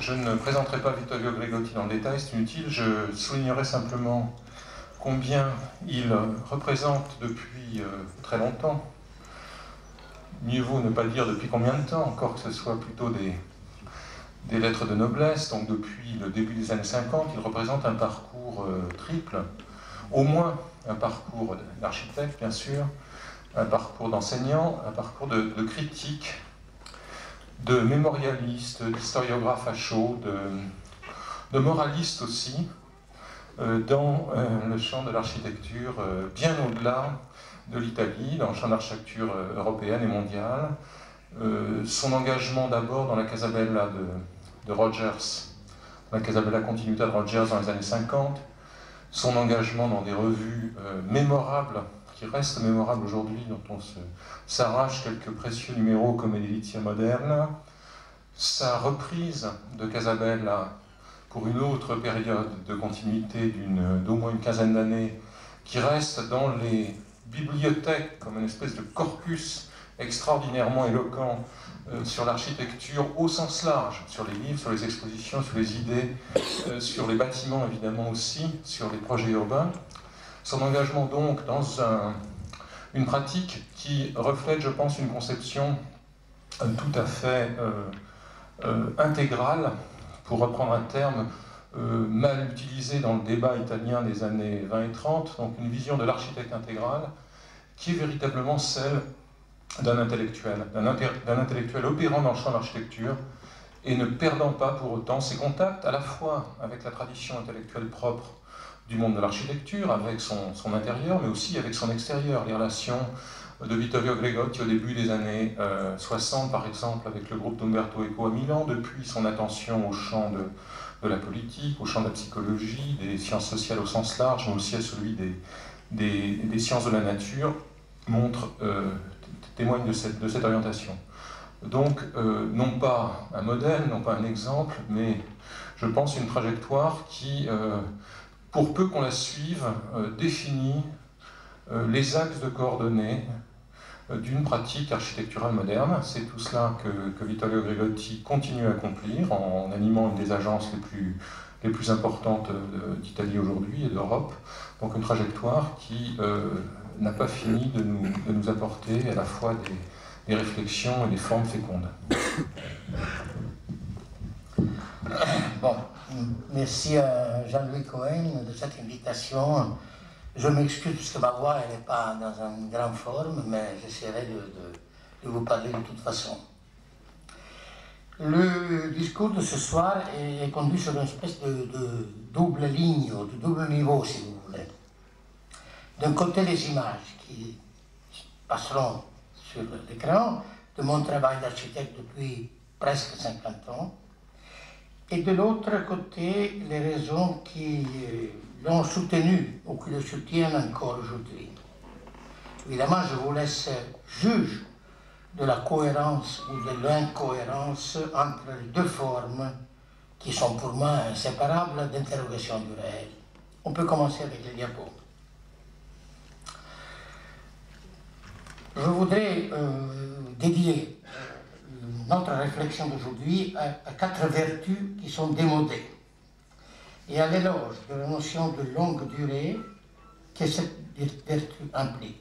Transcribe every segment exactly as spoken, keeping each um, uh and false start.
je ne présenterai pas Vittorio Gregotti dans le détail, c'est inutile, je soulignerai simplement combien il représente depuis euh, très longtemps, mieux vaut ne pas dire depuis combien de temps, encore que ce soit plutôt des, des lettres de noblesse, donc depuis le début des années cinquante, il représente un parcours euh, triple, au moins un parcours d'architecte bien sûr, un parcours d'enseignant, un parcours de, de critique, de mémorialiste, d'historiographe à chaud, de, de moraliste aussi, euh, dans euh, le champ de l'architecture, euh, bien au-delà de l'Italie, dans le champ de l'architecture euh, européenne et mondiale. Euh, son engagement d'abord dans la Casa Bella de, de Rogers, la Casa Bella Continuità de Rogers dans les années cinquante, son engagement dans des revues euh, mémorables, qui restent mémorables aujourd'hui, dont on s'arrache quelques précieux numéros comme Edilizia Moderna, sa reprise de Casa Bella pour une autre période de continuité d'au moins une quinzaine d'années, qui reste dans les bibliothèques comme une espèce de corpus extraordinairement éloquent euh, sur l'architecture au sens large, sur les livres, sur les expositions, sur les idées, euh, sur les bâtiments évidemment aussi, sur les projets urbains. Son engagement donc dans un, une pratique qui reflète, je pense, une conception euh, tout à fait euh, euh, intégrale, pour reprendre un terme euh, mal utilisé dans le débat italien des années vingt et trente, donc une vision de l'architecte intégral qui est véritablement celle d'un intellectuel, d'un intellectuel opérant dans le champ de l'architecture et ne perdant pas pour autant ses contacts à la fois avec la tradition intellectuelle propre du monde de l'architecture, avec son, son intérieur, mais aussi avec son extérieur. Les relations de Vittorio Gregotti au début des années euh, soixante, par exemple, avec le groupe d'Umberto Eco à Milan, depuis son attention au champ de, de la politique, au champ de la psychologie, des sciences sociales au sens large, mais aussi à celui des, des, des sciences de la nature, montre, euh, témoigne de cette, de cette orientation. Donc, euh, non pas un modèle, non pas un exemple, mais je pense une trajectoire qui, euh, pour peu qu'on la suive, euh, définit euh, les axes de coordonnées euh, d'une pratique architecturale moderne. C'est tout cela que, que Vittorio Gregotti continue à accomplir en, en animant une des agences les plus, les plus importantes d'Italie aujourd'hui et d'Europe. Donc une trajectoire qui euh, n'a pas fini de nous, de nous apporter à la fois des, des réflexions et des formes fécondes. Bon, merci à Jean-Louis Cohen de cette invitation. Je m'excuse parce que ma voix n'est pas dans une grande forme, mais j'essaierai de, de, de vous parler de toute façon. Le discours de ce soir est, est conduit sur une espèce de, de double ligne, de double niveau, si vous voulez. D'un côté, les images qui passeront sur l'écran de mon travail d'architecte depuis presque cinquante ans, et de l'autre côté, les raisons qui l'ont soutenu ou qui le soutiennent encore aujourd'hui. Évidemment, je vous laisse juge de la cohérence ou de l'incohérence entre les deux formes qui sont pour moi inséparables d'interrogation du réel. On peut commencer avec les diapos. Je voudrais euh, dédier notre réflexion d'aujourd'hui à, à quatre vertus qui sont démodées et à l'éloge de la notion de longue durée que cette vertu implique.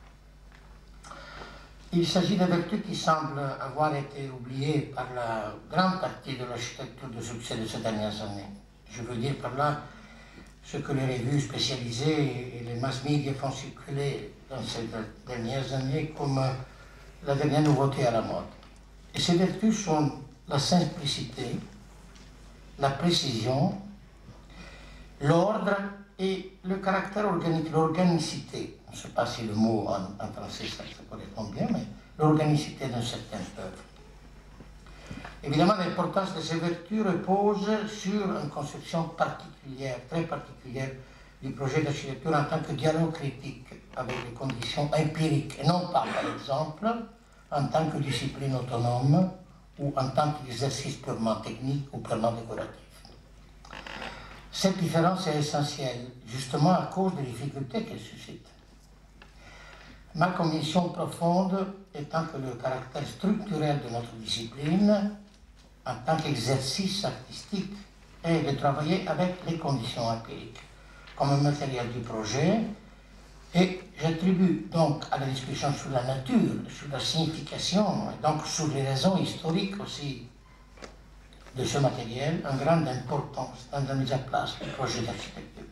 Il s'agit de vertus qui semblent avoir été oubliées par la grande partie de l'architecture de succès de ces dernières années. Je veux dire par là ce que les revues spécialisées et les mass-médias font circuler dans ces dernières années comme la dernière nouveauté à la mode. Et ces vertus sont la simplicité, la précision, l'ordre et le caractère organique, l'organicité. Je ne sais pas si le mot en, en français ça, ça correspond bien, mais l'organicité d'une certaine œuvre. Évidemment, l'importance de ces vertus repose sur une conception particulière, très particulière du projet d'architecture en tant que dialogue critique avec les conditions empiriques, et non pas, par exemple, en tant que discipline autonome ou en tant qu'exercice purement technique ou purement décoratif. Cette différence est essentielle, justement à cause des difficultés qu'elle suscite. Ma conviction profonde étant que le caractère structurel de notre discipline en tant qu'exercice artistique est de travailler avec les conditions empiriques comme matériel du projet, et j'attribue donc à la discussion sur la nature, sur la signification, et donc sur les raisons historiques aussi de ce matériel, une grande importance dans la mise en place du projet d'architecture.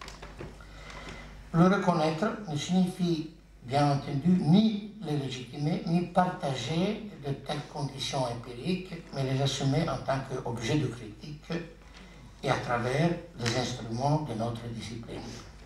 Le reconnaître ne signifie bien entendu ni les légitimer, ni partager de telles conditions empiriques, mais les assumer en tant qu'objet de critique et à travers les instruments de notre discipline.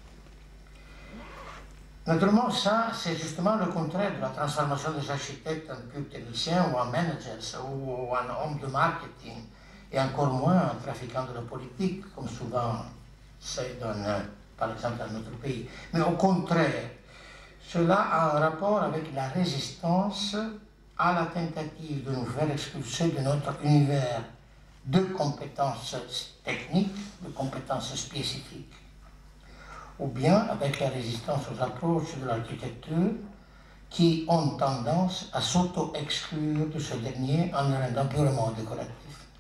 Naturellement, ça, c'est justement le contraire de la transformation des architectes en purs techniciens ou en managers ou en hommes de marketing, et encore moins en trafiquants de la politique, comme souvent c'est dans, par exemple dans notre pays. Mais au contraire, cela a un rapport avec la résistance à la tentative de nous faire expulser de notre univers de compétences techniques, de compétences spécifiques, ou bien avec la résistance aux approches de l'architecture qui ont tendance à s'auto-exclure de ce dernier en le rendant purement décoratif.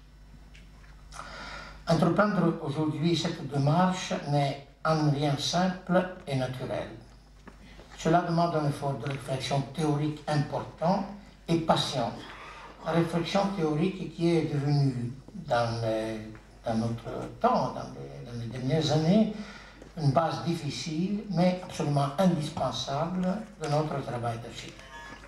Entreprendre aujourd'hui cette démarche n'est en rien simple et naturel. Cela demande un effort de réflexion théorique important et patient. La réflexion théorique qui est devenue dans, les, dans notre temps, dans les, dans les dernières années, une base difficile, mais absolument indispensable de notre travail d'architecte.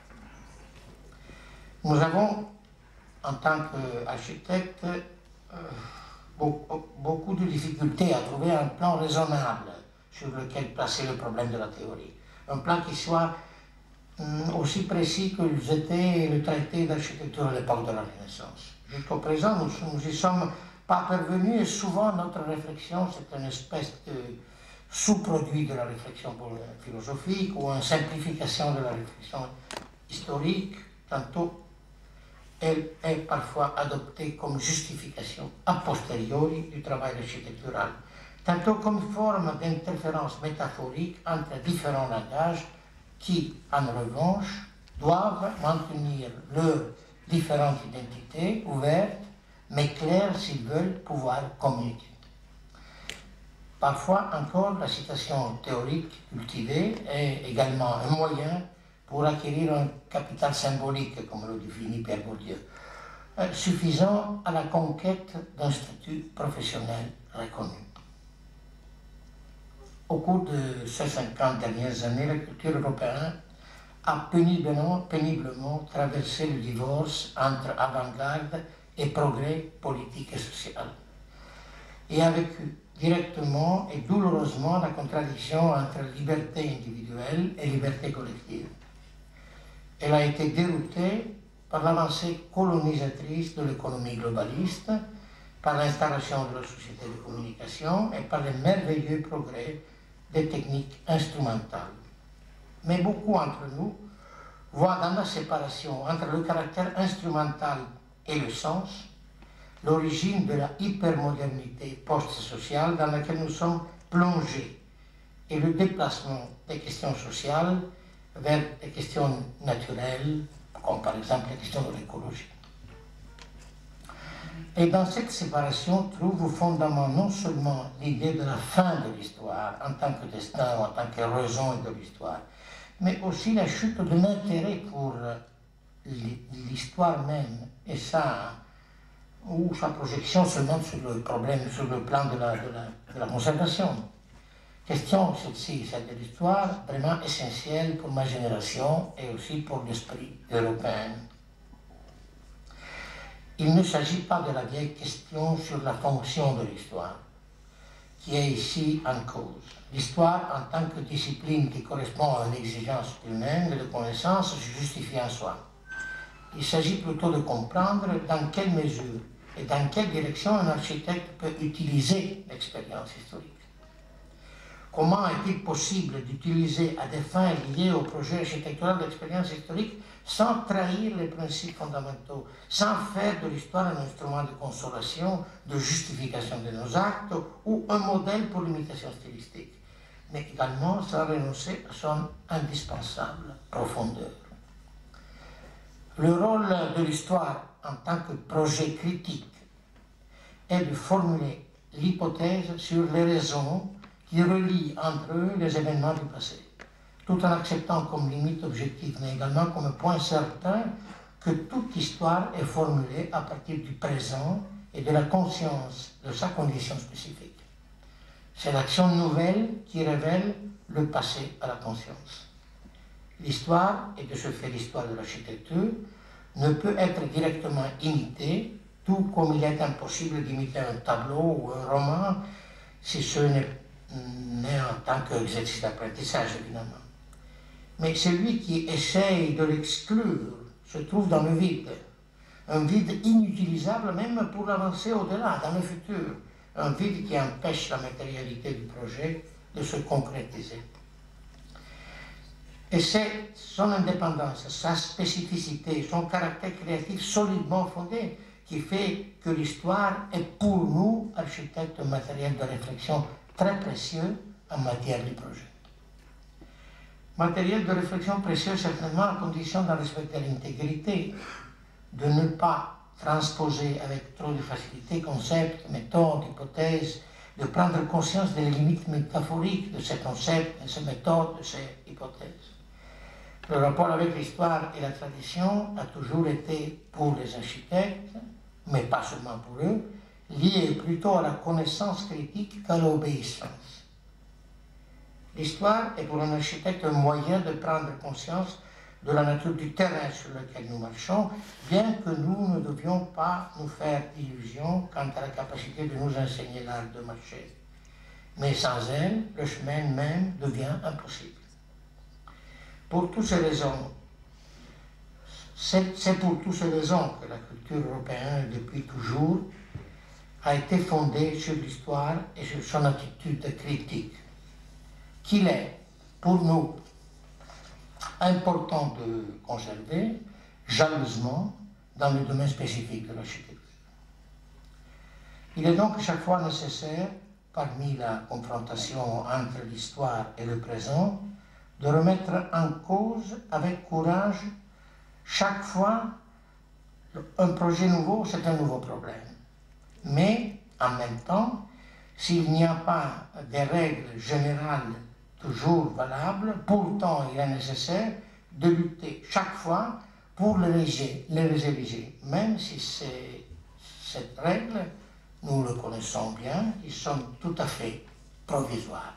Nous avons, en tant qu'architecte, euh, beaucoup, beaucoup de difficultés à trouver un plan raisonnable sur lequel placer le problème de la théorie. Un plan qui soit hum, aussi précis que l'était le traité d'architecture à l'époque de la Renaissance. Jusqu'au présent, nous n'y sommes pas parvenus et souvent notre réflexion, c'est une espèce de sous-produit de la réflexion philosophique ou une simplification de la réflexion historique. Tantôt, elle est parfois adoptée comme justification a posteriori du travail architectural, tantôt comme forme d'interférence métaphorique entre différents langages qui, en revanche, doivent maintenir leurs différentes identités ouvertes, mais claires s'ils veulent pouvoir communiquer. Parfois encore, la citation théorique cultivée est également un moyen pour acquérir un capital symbolique, comme le définit Pierre Bourdieu, suffisant à la conquête d'un statut professionnel reconnu. Au cours de ces cinquante dernières années, la culture européenne a péniblement, péniblement traversé le divorce entre avant-garde et progrès politique et social, et a vécu directement et douloureusement la contradiction entre liberté individuelle et liberté collective. Elle a été déroutée par l'avancée colonisatrice de l'économie globaliste, par l'installation de la société de communication et par les merveilleux progrès des techniques instrumentales. Mais beaucoup d'entre nous voient dans la séparation entre le caractère instrumental et le sens l'origine de la hypermodernité post-sociale dans laquelle nous sommes plongés et le déplacement des questions sociales vers des questions naturelles, comme par exemple la question de l'écologie. Et dans cette séparation trouve au fondament non seulement l'idée de la fin de l'histoire en tant que destin ou en tant que raison de l'histoire, mais aussi la chute de l'intérêt pour l'histoire même et ça, ou sa projection seulement sur le problème, sur le plan de la, de la, de la conservation. Question, celle-ci, celle de l'histoire, vraiment essentielle pour ma génération et aussi pour l'esprit européen. Il ne s'agit pas de la vieille question sur la fonction de l'histoire, qui est ici en cause. L'histoire, en tant que discipline qui correspond à une exigence humaine de connaissance, se justifie en soi. Il s'agit plutôt de comprendre dans quelle mesure et dans quelle direction un architecte peut utiliser l'expérience historique. Comment est-il possible d'utiliser à des fins liées au projet architectural l'expérience historique sans trahir les principes fondamentaux, sans faire de l'histoire un instrument de consolation, de justification de nos actes ou un modèle pour l'imitation stylistique, mais également sans renoncer à son indispensable profondeur. Le rôle de l'histoire en tant que projet critique est de formuler l'hypothèse sur les raisons qui relient entre eux les événements du passé, tout en acceptant comme limite objective, mais également comme point certain que toute histoire est formulée à partir du présent et de la conscience de sa condition spécifique. C'est l'action nouvelle qui révèle le passé à la conscience. L'histoire, et de ce fait l'histoire de l'architecture, ne peut être directement imitée, tout comme il est impossible d'imiter un tableau ou un roman, si ce n'est en tant qu'exercice d'apprentissage, évidemment. Mais celui qui essaye de l'exclure se trouve dans le vide, un vide inutilisable même pour avancer au-delà, dans le futur, un vide qui empêche la matérialité du projet de se concrétiser. Et c'est son indépendance, sa spécificité, son caractère créatif solidement fondé qui fait que l'histoire est pour nous, architectes, un matériel de réflexion très précieux en matière de projet. Matériel de réflexion précieux certainement à condition d'en respecter l'intégrité, de ne pas transposer avec trop de facilité concepts, méthodes, hypothèses, de prendre conscience des limites métaphoriques de ces concepts, de ces méthodes, de ces hypothèses. Le rapport avec l'histoire et la tradition a toujours été, pour les architectes, mais pas seulement pour eux, lié plutôt à la connaissance critique qu'à l'obéissance. L'histoire est pour un architecte un moyen de prendre conscience de la nature du terrain sur lequel nous marchons, bien que nous ne devions pas nous faire d'illusions quant à la capacité de nous enseigner l'art de marcher. Mais sans elle, le chemin même devient impossible. Pour toutes ces raisons, c'est pour toutes ces raisons que la culture européenne, depuis toujours, a été fondée sur l'histoire et sur son attitude critique, qu'il est, pour nous, important de conserver jalousement dans le domaine spécifique de l'architecture. Il est donc chaque fois nécessaire, parmi la confrontation entre l'histoire et le présent, de remettre en cause avec courage chaque fois un projet nouveau, c'est un nouveau problème. Mais en même temps, s'il n'y a pas des règles générales toujours valables, pourtant il est nécessaire de lutter chaque fois pour les ériger, même si cette règle, nous le connaissons bien, ils sont tout à fait provisoires.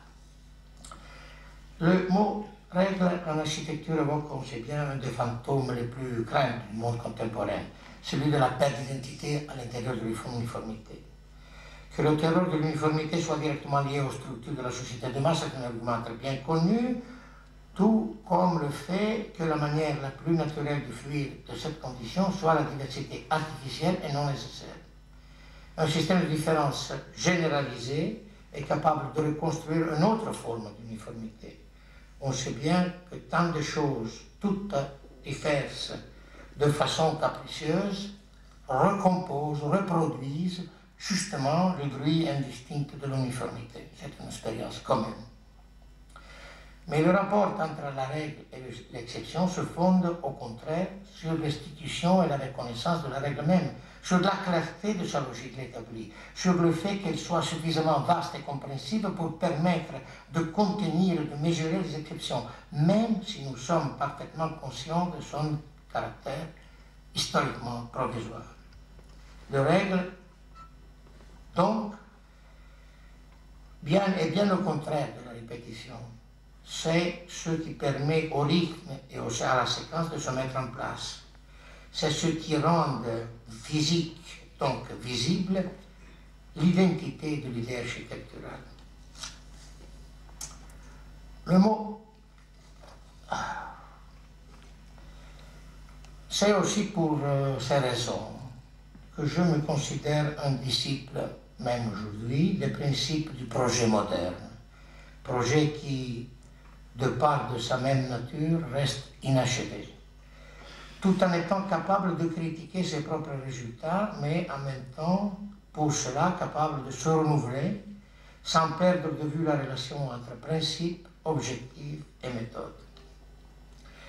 Le mot règle en architecture évoque, on sait bien, un des fantômes les plus craints du monde contemporain, celui de la perte d'identité à l'intérieur de l'uniformité. Que le terror de l'uniformité soit directement lié aux structures de la société de masse est un argument très bien connu, tout comme le fait que la manière la plus naturelle de fuir de cette condition soit la diversité artificielle et non nécessaire. Un système de différence généralisé est capable de reconstruire une autre forme d'uniformité. On sait bien que tant de choses, toutes diverses, de façon capricieuse, recomposent, reproduisent justement le bruit indistinct de l'uniformité. C'est une expérience commune. Mais le rapport entre la règle et l'exception se fonde au contraire sur l'institution et la reconnaissance de la règle même, sur la clarté de sa logique établie, sur le fait qu'elle soit suffisamment vaste et compréhensible pour permettre de contenir et de mesurer les exceptions, même si nous sommes parfaitement conscients de son caractère historiquement provisoire. Les règles, donc, bien, et bien au contraire de la répétition, c'est ce qui permet au rythme et à la séquence de se mettre en place. C'est ce qui rend physique, donc visible, l'identité de l'idée architecturale. Le mot, c'est aussi pour euh, ces raisons que je me considère un disciple, même aujourd'hui, des principes du projet moderne. Projet qui, de part de sa même nature, reste inachevé, tout en étant capable de critiquer ses propres résultats, mais en même temps, pour cela, capable de se renouveler, sans perdre de vue la relation entre principe, objectif et méthode.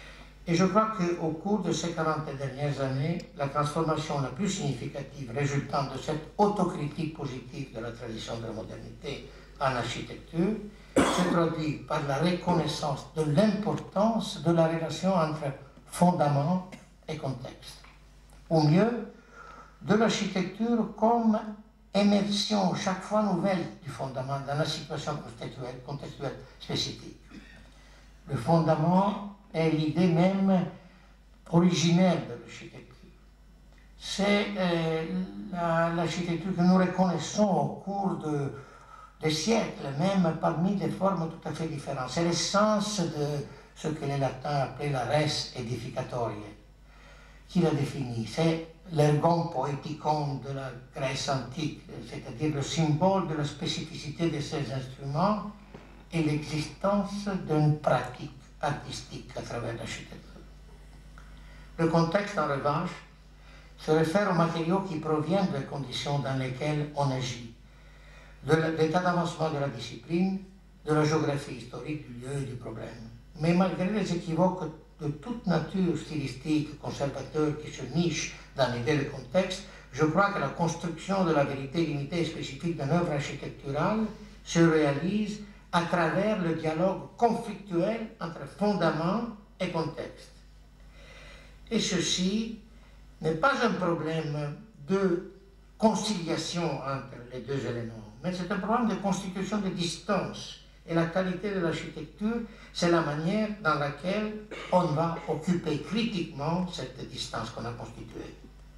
Et je crois qu'au cours de ces quarante dernières années, la transformation la plus significative résultant de cette autocritique positive de la tradition de la modernité en architecture se traduit par la reconnaissance de l'importance de la relation entre fondament et contexte. Ou mieux, de l'architecture comme émersion chaque fois nouvelle du fondament dans la situation contextuelle, contextuelle spécifique. Le fondament est l'idée même originelle de l'architecture. C'est euh, l'architecture la, que nous reconnaissons au cours de, des siècles, même parmi des formes tout à fait différentes. C'est l'essence de ce que les latins appelaient la res edificatoria, qui la définit. C'est l'ergon poeticon de la Grèce antique, c'est-à-dire le symbole de la spécificité de ces instruments et l'existence d'une pratique artistique à travers l'architecture. Le contexte, en revanche, se réfère aux matériaux qui proviennent des conditions dans lesquelles on agit, de l'état d'avancement de la discipline, de la géographie historique du lieu et du problème. Mais malgré les équivoques de toute nature stylistique, conservateur qui se niche dans l'idée de contexte, je crois que la construction de la vérité limitée et spécifique d'une œuvre architecturale se réalise à travers le dialogue conflictuel entre fondament et contexte. Et ceci n'est pas un problème de conciliation entre les deux éléments, mais c'est un problème de constitution de distance. Et la qualité de l'architecture, c'est la manière dans laquelle on va occuper critiquement cette distance qu'on a constituée.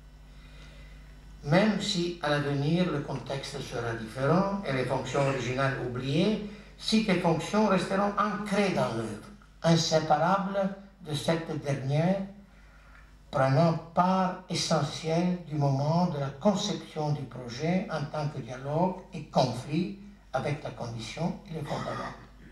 Même si à l'avenir le contexte sera différent et les fonctions originales oubliées, si les fonctions resteront ancrées dans l'œuvre, inséparables de cette dernière, prenant part essentielle du moment de la conception du projet en tant que dialogue et conflit avec la condition et le fondament.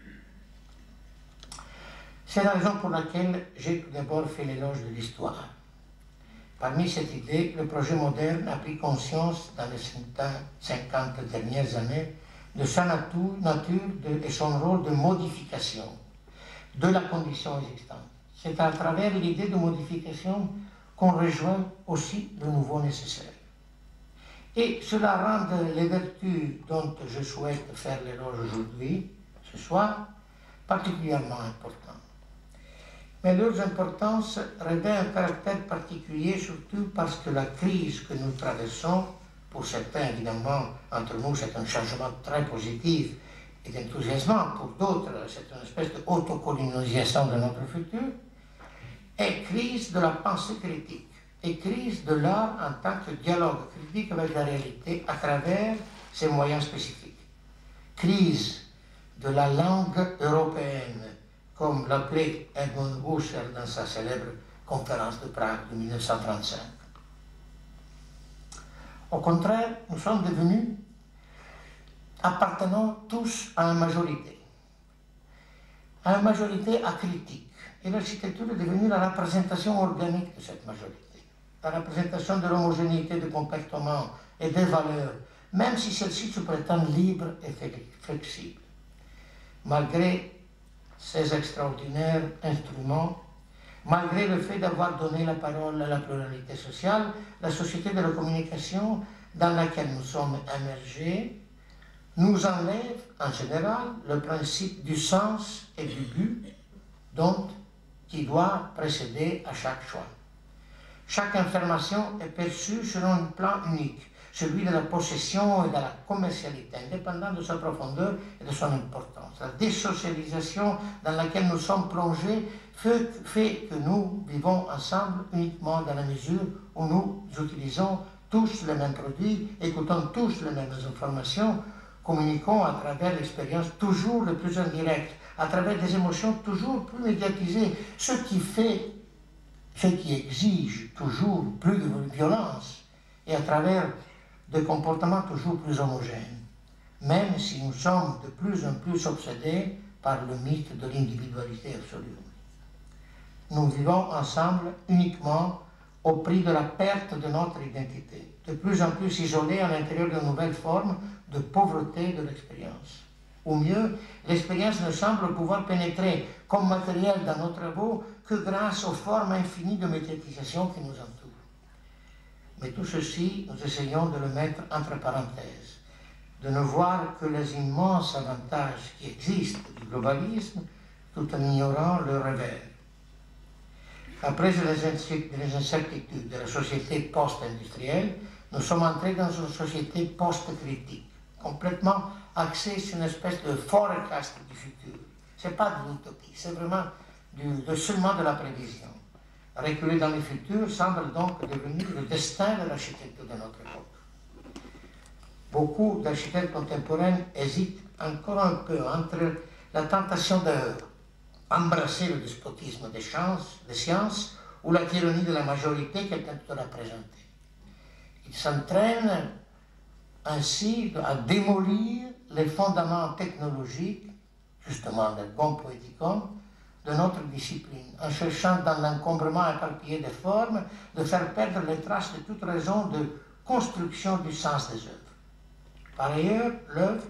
C'est la raison pour laquelle j'ai tout d'abord fait l'éloge de l'histoire. Parmi cette idée, le projet moderne a pris conscience dans les cinquante dernières années de sa nature, nature de, et son rôle de modification de la condition existante. C'est à travers l'idée de modification qu'on rejoint aussi le nouveau nécessaire. Et cela rend les vertus dont je souhaite faire l'éloge aujourd'hui, ce soir, particulièrement importantes. Mais leur importance revêt un caractère particulier, surtout parce que la crise que nous traversons, pour certains évidemment, entre nous c'est un changement très positif et enthousiasmant, pour d'autres c'est une espèce d'autocolonisation de notre futur, est crise de la pensée critique et crise de l'art en tant que dialogue critique avec la réalité à travers ses moyens spécifiques. Crise de la langue européenne, comme l'appelait Edmund Husserl dans sa célèbre conférence de Prague de mille neuf cent trente-cinq. Au contraire, nous sommes devenus appartenant tous à une majorité, à une majorité acritique. Et l'architecture est devenue la représentation organique de cette majorité, la représentation de l'homogénéité de comportement et des valeurs, même si celle-ci se prétend libre et flexible. Malgré ces extraordinaires instruments, malgré le fait d'avoir donné la parole à la pluralité sociale, la société de la communication dans laquelle nous sommes émergés nous enlève en général le principe du sens et du but dont qui doit précéder à chaque choix. Chaque information est perçue selon un plan unique, celui de la possession et de la commercialité, indépendant de sa profondeur et de son importance. La désocialisation dans laquelle nous sommes plongés fait, fait que nous vivons ensemble uniquement dans la mesure où nous utilisons tous les mêmes produits, écoutons tous les mêmes informations, communiquons à travers l'expérience toujours le plus indirecte, à travers des émotions toujours plus médiatisées, ce qui fait, ce qui exige toujours plus de violence, et à travers des comportements toujours plus homogènes, même si nous sommes de plus en plus obsédés par le mythe de l'individualité absolue. Nous vivons ensemble uniquement au prix de la perte de notre identité, de plus en plus isolés à l'intérieur de nouvelles formes de pauvreté de l'expérience. Au mieux, l'expérience ne semble pouvoir pénétrer comme matériel dans nos travaux que grâce aux formes infinies de médiatisation qui nous entourent. Mais tout ceci, nous essayons de le mettre entre parenthèses, de ne voir que les immenses avantages qui existent du globalisme, tout en ignorant le revers. Après les incertitudes de la société post-industrielle, nous sommes entrés dans une société post-critique, complètement axée sur une espèce de forecast du futur. Ce n'est pas de l'utopie, c'est vraiment du, de, seulement de la prévision. Reculer dans le futur semble donc devenir le destin de l'architecture de notre époque. Beaucoup d'architectes contemporains hésitent encore un peu entre la tentation d'embrasser le despotisme des sciences, des sciences ou la tyrannie de la majorité qu'elle tente de représenter. Ils s'entraînent ainsi à démolir les fondements technologiques, justement le bon poéticum, de notre discipline, en cherchant dans l'encombrement éparpillé des formes de faire perdre les traces de toute raison de construction du sens des œuvres. Par ailleurs, l'œuvre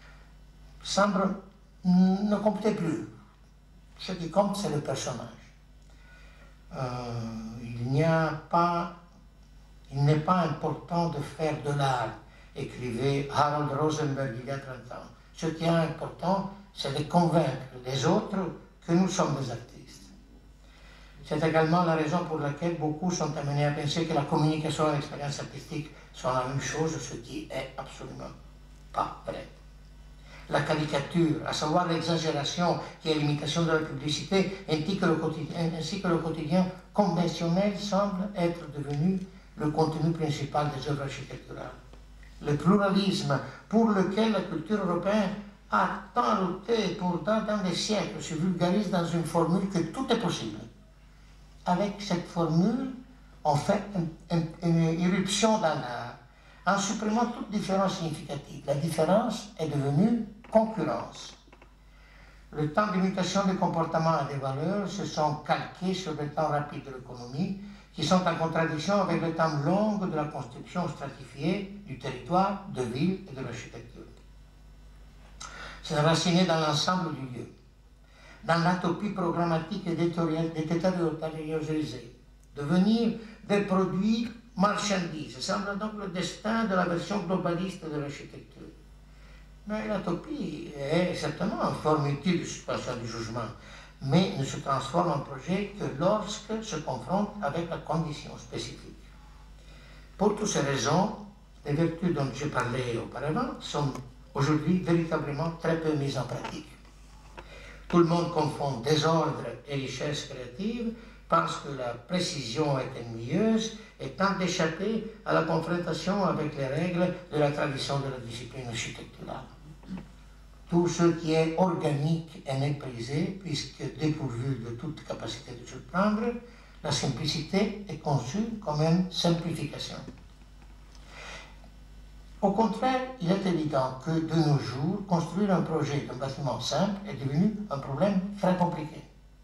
semble ne compter plus. Ce qui compte, c'est le personnage. Euh, il n'y a pas, il n'est pas important de faire de l'art, écrivait Harold Rosenberg il y a trente ans. Ce qui est important, c'est de convaincre les autres que nous sommes des artistes. C'est également la raison pour laquelle beaucoup sont amenés à penser que la communication et l'expérience artistique sont la même chose, ce qui est absolument pas vrai. La caricature, à savoir l'exagération qui est l'imitation de la publicité, ainsi que, le quotidien, ainsi que le quotidien conventionnel, semble être devenu le contenu principal des œuvres architecturales. Le pluralisme pour lequel la culture européenne a tant lutté pendant des siècles se vulgarise dans une formule que tout est possible. Avec cette formule, on fait une, une, une irruption dans l'art, en supprimant toute différence significative. La différence est devenue concurrence. Le temps d'imitation des comportements et des valeurs se sont calqués sur le temps rapide de l'économie, qui sont en contradiction avec le temps long de la construction stratifiée du territoire, de ville et de l'architecture. C'est enraciné dans l'ensemble du lieu, dans l'atopie programmatique et déterritorialisée, devenir des produits marchandises. Ce semble donc le destin de la version globaliste de l'architecture. Mais l'utopie est certainement une forme utile de suspension du jugement, mais ne se transforme en projet que lorsque se confronte avec la condition spécifique. Pour toutes ces raisons, les vertus dont j'ai parlé auparavant sont aujourd'hui véritablement très peu mises en pratique. Tout le monde confond désordre et richesse créative, pense que la précision est ennuyeuse et tente d'échapper à la confrontation avec les règles de la tradition de la discipline architecturale. Tout ce qui est organique est méprisé, puisque dépourvu de toute capacité de surprendre, la simplicité est conçue comme une simplification. Au contraire, il est évident que de nos jours, construire un projet d'un bâtiment simple est devenu un problème très compliqué.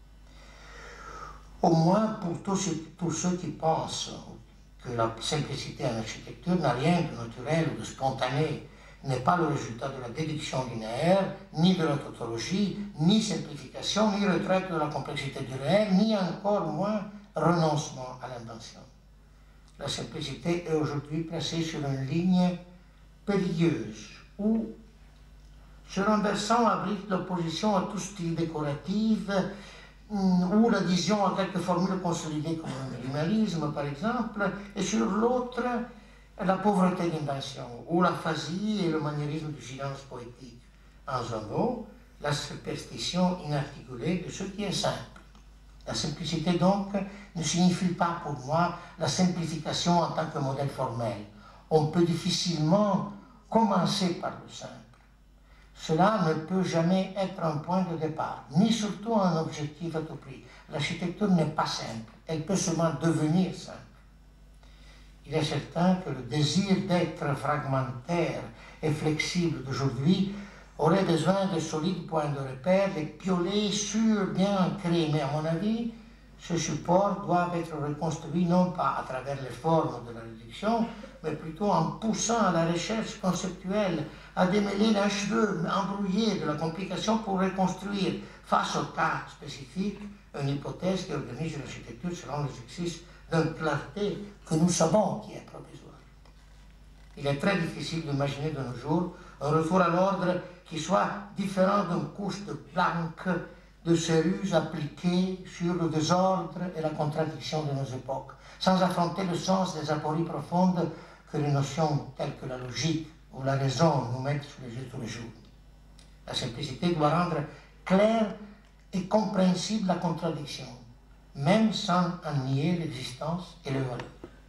Au moins pour tous ceux, tous ceux qui pensent que la simplicité en architecture n'a rien de naturel ou de spontané, n'est pas le résultat de la déduction linéaire, ni de la tautologie, ni simplification, ni retraite de la complexité du réel, ni encore moins renoncement à l'invention. La simplicité est aujourd'hui placée sur une ligne périlleuse, où, sur un versant, abrite l'opposition à tout style décoratif, ou l'adhésion à quelques formules consolidées comme le minimalisme, par exemple, et sur l'autre, la pauvreté d'invention, ou l'aphasie et le maniérisme du silence poétique. En un mot, la superstition inarticulée de ce qui est simple. La simplicité, donc, ne signifie pas pour moi la simplification en tant que modèle formel. On peut difficilement commencer par le simple. Cela ne peut jamais être un point de départ, ni surtout un objectif à tout prix. L'architecture n'est pas simple, elle peut seulement devenir simple. Il est certain que le désir d'être fragmentaire et flexible d'aujourd'hui aurait besoin de solides points de repère, des piolets sûrs, bien créés. Mais à mon avis, ce support doit être reconstruit non pas à travers les formes de la réduction, mais plutôt en poussant à la recherche conceptuelle, à démêler l'acheveux embrouillé de la complication pour reconstruire, face au cas spécifique, une hypothèse qui organise l'architecture selon l'exercice d'une clarté que nous savons qui est provisoire. Il est très difficile d'imaginer de nos jours un retour à l'ordre qui soit différent d'une couche de planques de ces ruses appliquées sur le désordre et la contradiction de nos époques, sans affronter le sens des apories profondes que les notions telles que la logique ou la raison nous mettent sous les yeux tous les jours. La simplicité doit rendre claire et compréhensible la contradiction, même sans en nier l'existence et le valeur.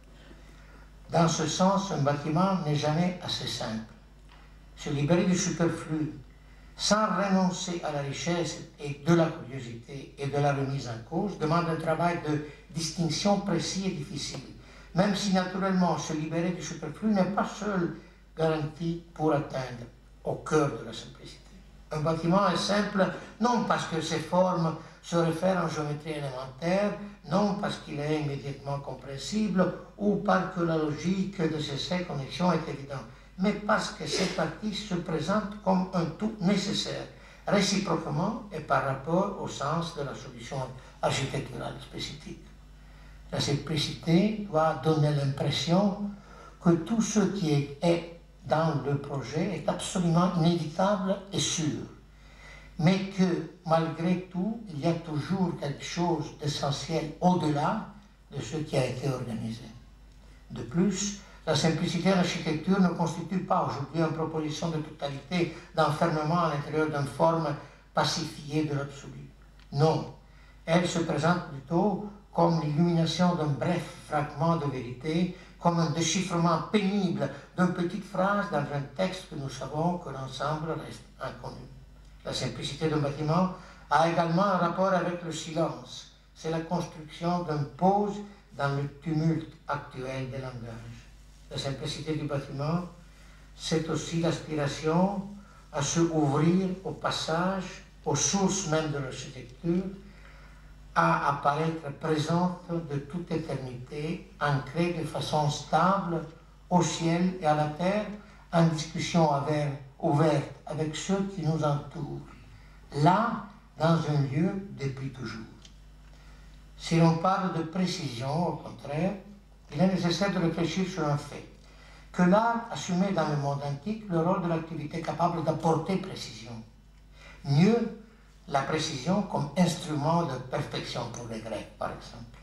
Dans ce sens, un bâtiment n'est jamais assez simple. Se libérer du superflu, sans renoncer à la richesse et de la curiosité et de la remise en cause, demande un travail de distinction précis et difficile, même si naturellement se libérer du superflu n'est pas seul garanti pour atteindre au cœur de la simplicité. Un bâtiment est simple non parce que ses formes se réfèrent en géométrie élémentaire, non parce qu'il est immédiatement compréhensible ou parce que la logique de ces connexions est évidente, mais parce que ces parties se présentent comme un tout nécessaire, réciproquement et par rapport au sens de la solution architecturale spécifique. La simplicité doit donner l'impression que tout ce qui est dans le projet est absolument inévitable et sûr, mais que malgré tout, il y a toujours quelque chose d'essentiel au-delà de ce qui a été organisé. De plus, la simplicité de l'architecture ne constitue pas aujourd'hui une proposition de totalité, d'enfermement à l'intérieur d'une forme pacifiée de l'absolu. Non, elle se présente plutôt comme l'illumination d'un bref fragment de vérité, comme un déchiffrement pénible d'une petite phrase dans un texte que nous savons que l'ensemble reste inconnu. La simplicité d'un bâtiment a également un rapport avec le silence. C'est la construction d'une pause dans le tumulte actuel des langages. La simplicité du bâtiment, c'est aussi l'aspiration à se ouvrir au passage, aux sources même de l'architecture, à apparaître présente de toute éternité, ancrée de façon stable au ciel et à la terre, en discussion avec, ouverte avec ceux qui nous entourent, là, dans un lieu depuis toujours. Si l'on parle de précision, au contraire, il est nécessaire de réfléchir sur un fait, que l'art assumait dans le monde antique le rôle de l'activité capable d'apporter précision. Mieux, la précision comme instrument de perfection pour les Grecs, par exemple.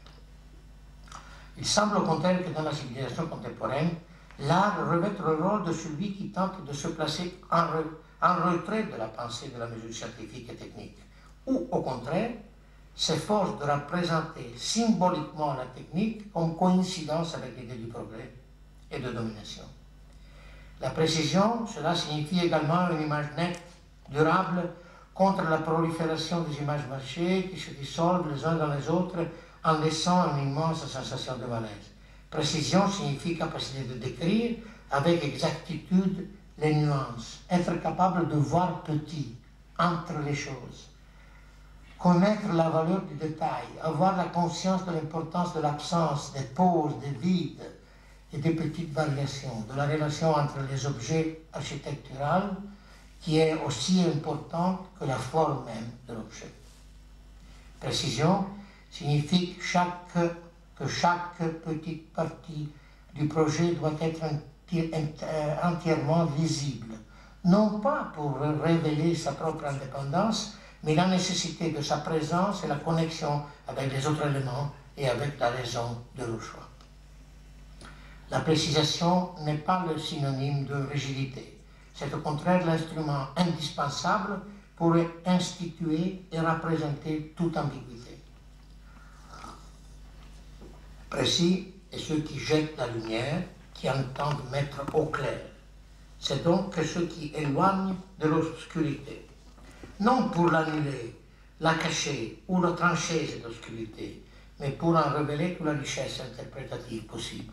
Il semble au contraire que dans la civilisation contemporaine, l'art revêt le rôle de celui qui tente de se placer en, re, en retrait de la pensée de la mesure scientifique et technique, ou au contraire, s'efforce de représenter symboliquement la technique comme coïncidence avec l'idée du progrès et de domination. La précision, cela signifie également une image nette, durable, contre la prolifération des images mâchées qui se dissolvent les uns dans les autres en laissant une immense sensation de malaise. Précision signifie capacité de décrire avec exactitude les nuances, être capable de voir petit entre les choses, connaître la valeur du détail, avoir la conscience de l'importance de l'absence, des pauses, des vides et des petites variations, de la relation entre les objets architecturaux qui est aussi importante que la forme même de l'objet. Précision signifie que chaque, que chaque petite partie du projet doit être entièrement visible, non pas pour révéler sa propre indépendance, mais la nécessité de sa présence et la connexion avec les autres éléments et avec la raison de leur choix. La précision n'est pas le synonyme de rigidité. C'est au contraire l'instrument indispensable pour instituer et représenter toute ambiguïté. Précis est ceux qui jettent la lumière, qui entendent mettre au clair. C'est donc ceux qui éloignent de l'obscurité. Non pour l'annuler, la cacher ou la trancher cette obscurité, mais pour en révéler toute la richesse interprétative possible.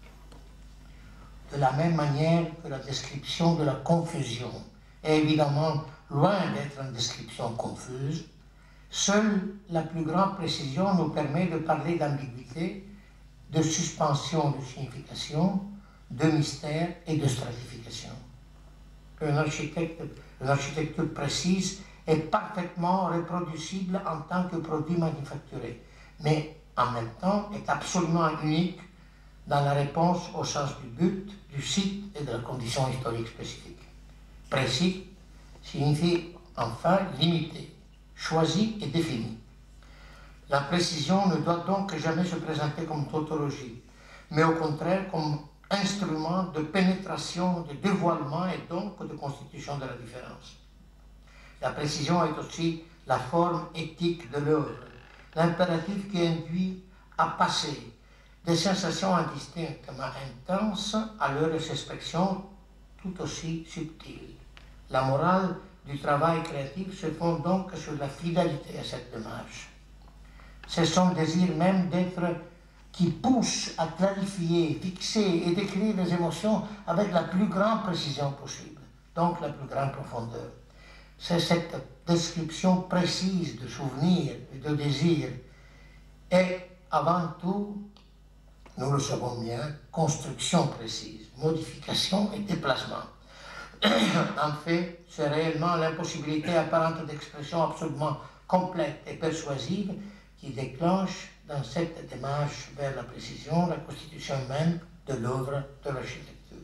De la même manière que la description de la confusion est évidemment loin d'être une description confuse, seule la plus grande précision nous permet de parler d'ambiguïté, de suspension de signification, de mystère et de stratification. Une architecture, une architecture précise est parfaitement reproducible en tant que produit manufacturé, mais en même temps est absolument unique dans la réponse au sens du but, du site et de la condition historique spécifique. Précis signifie enfin limité, choisi et défini. La précision ne doit donc jamais se présenter comme tautologie, mais au contraire comme instrument de pénétration, de dévoilement et donc de constitution de la différence. La précision est aussi la forme éthique de l'œuvre, l'impératif qui induit à passer des sensations indistinctement intenses à leur expression tout aussi subtile. La morale du travail créatif se fonde donc sur la fidélité à cette démarche. C'est son désir même d'être qui pousse à clarifier, fixer et décrire les émotions avec la plus grande précision possible, donc la plus grande profondeur. C'est cette description précise de souvenirs et de désirs et avant tout, nous le savons bien, construction précise, modification et déplacement. En fait, c'est réellement l'impossibilité apparente d'expression absolument complète et persuasive qui déclenche dans cette démarche vers la précision la constitution même de l'œuvre de l'architecture.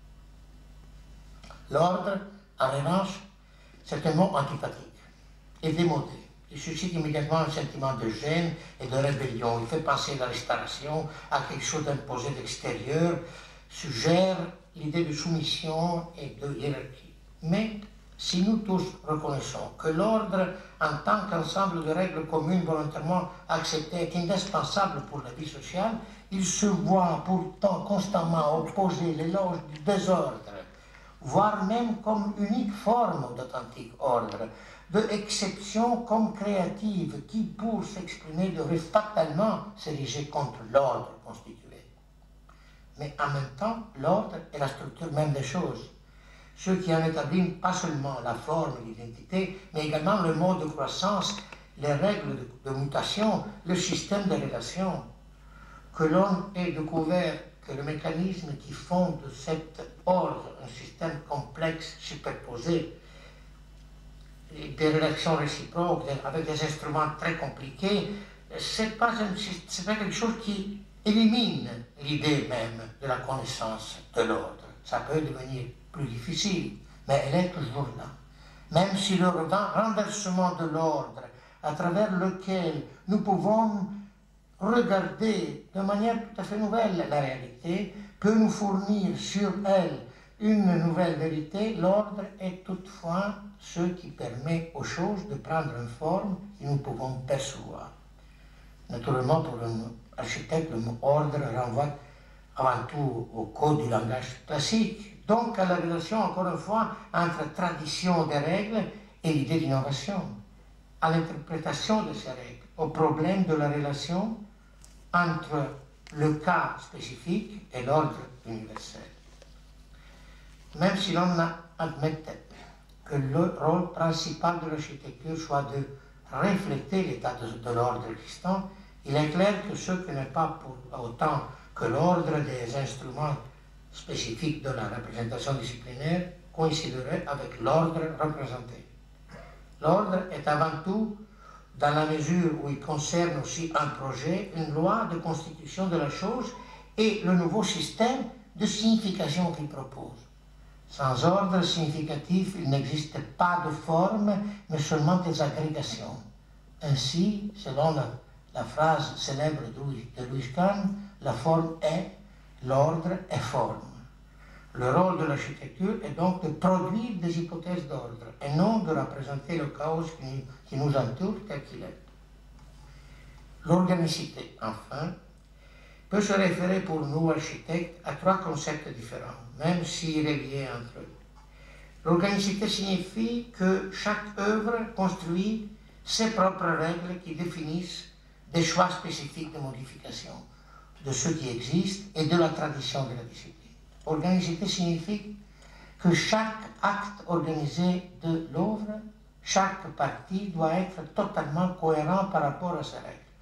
L'ordre, en revanche, c'est un mot antipathique et démodé. Il suscite immédiatement un sentiment de gêne et de rébellion. Il fait penser la restauration à quelque chose d'imposé d'extérieur, suggère l'idée de soumission et de hiérarchie. Mais si nous tous reconnaissons que l'ordre, en tant qu'ensemble de règles communes volontairement acceptées, est indispensable pour la vie sociale, il se voit pourtant constamment opposer l'éloge du désordre, voire même comme unique forme d'authentique ordre, de exception comme créative, qui, pour s'exprimer, devrait fatalement s'ériger contre l'ordre constitué. Mais en même temps, l'ordre est la structure même des choses. Ceux qui en établissent pas seulement la forme et l'identité, mais également le mode de croissance, les règles de, de mutation, le système de relations. Que l'on ait découvert que le mécanisme qui fonde cet ordre, un système complexe, superposé, des relations réciproques, avec des instruments très compliqués, c'est pas, un, c'est pas quelque chose qui élimine l'idée même de la connaissance de l'ordre. Ça peut devenir plus difficile, mais elle est toujours là. Même si le renversement de l'ordre, à travers lequel nous pouvons regarder de manière tout à fait nouvelle la réalité, peut nous fournir sur elle une nouvelle vérité, l'ordre est toutefois ce qui permet aux choses de prendre une forme que nous pouvons percevoir. Naturellement, pour un architecte, le mot ordre renvoie avant tout au code du langage classique, donc à la relation, encore une fois, entre tradition des règles et l'idée d'innovation, à l'interprétation de ces règles, au problème de la relation entre le cas spécifique et l'ordre universel. Même si l'on admettait que le rôle principal de l'architecture soit de refléter l'état de, de l'ordre existant, il est clair que ce qui n'est pas pour autant que l'ordre des instruments spécifiques de la représentation disciplinaire coïnciderait avec l'ordre représenté. L'ordre est avant tout, dans la mesure où il concerne aussi un projet, une loi de constitution de la chose et le nouveau système de signification qu'il propose. Sans ordre significatif, il n'existe pas de forme, mais seulement des agrégations. Ainsi, selon la, la phrase célèbre de Louis Kahn, la forme est, l'ordre est forme. Le rôle de l'architecture est donc de produire des hypothèses d'ordre et non de représenter le chaos qui, qui nous entoure tel qu'il est. L'organicité, enfin, peut se référer pour nous, architectes, à trois concepts différents, même si reliés entre eux. L'organicité signifie que chaque œuvre construit ses propres règles qui définissent des choix spécifiques de modification de ce qui existe et de la tradition de la discipline. Organicité signifie que chaque acte organisé de l'œuvre, chaque partie doit être totalement cohérent par rapport à ses règles.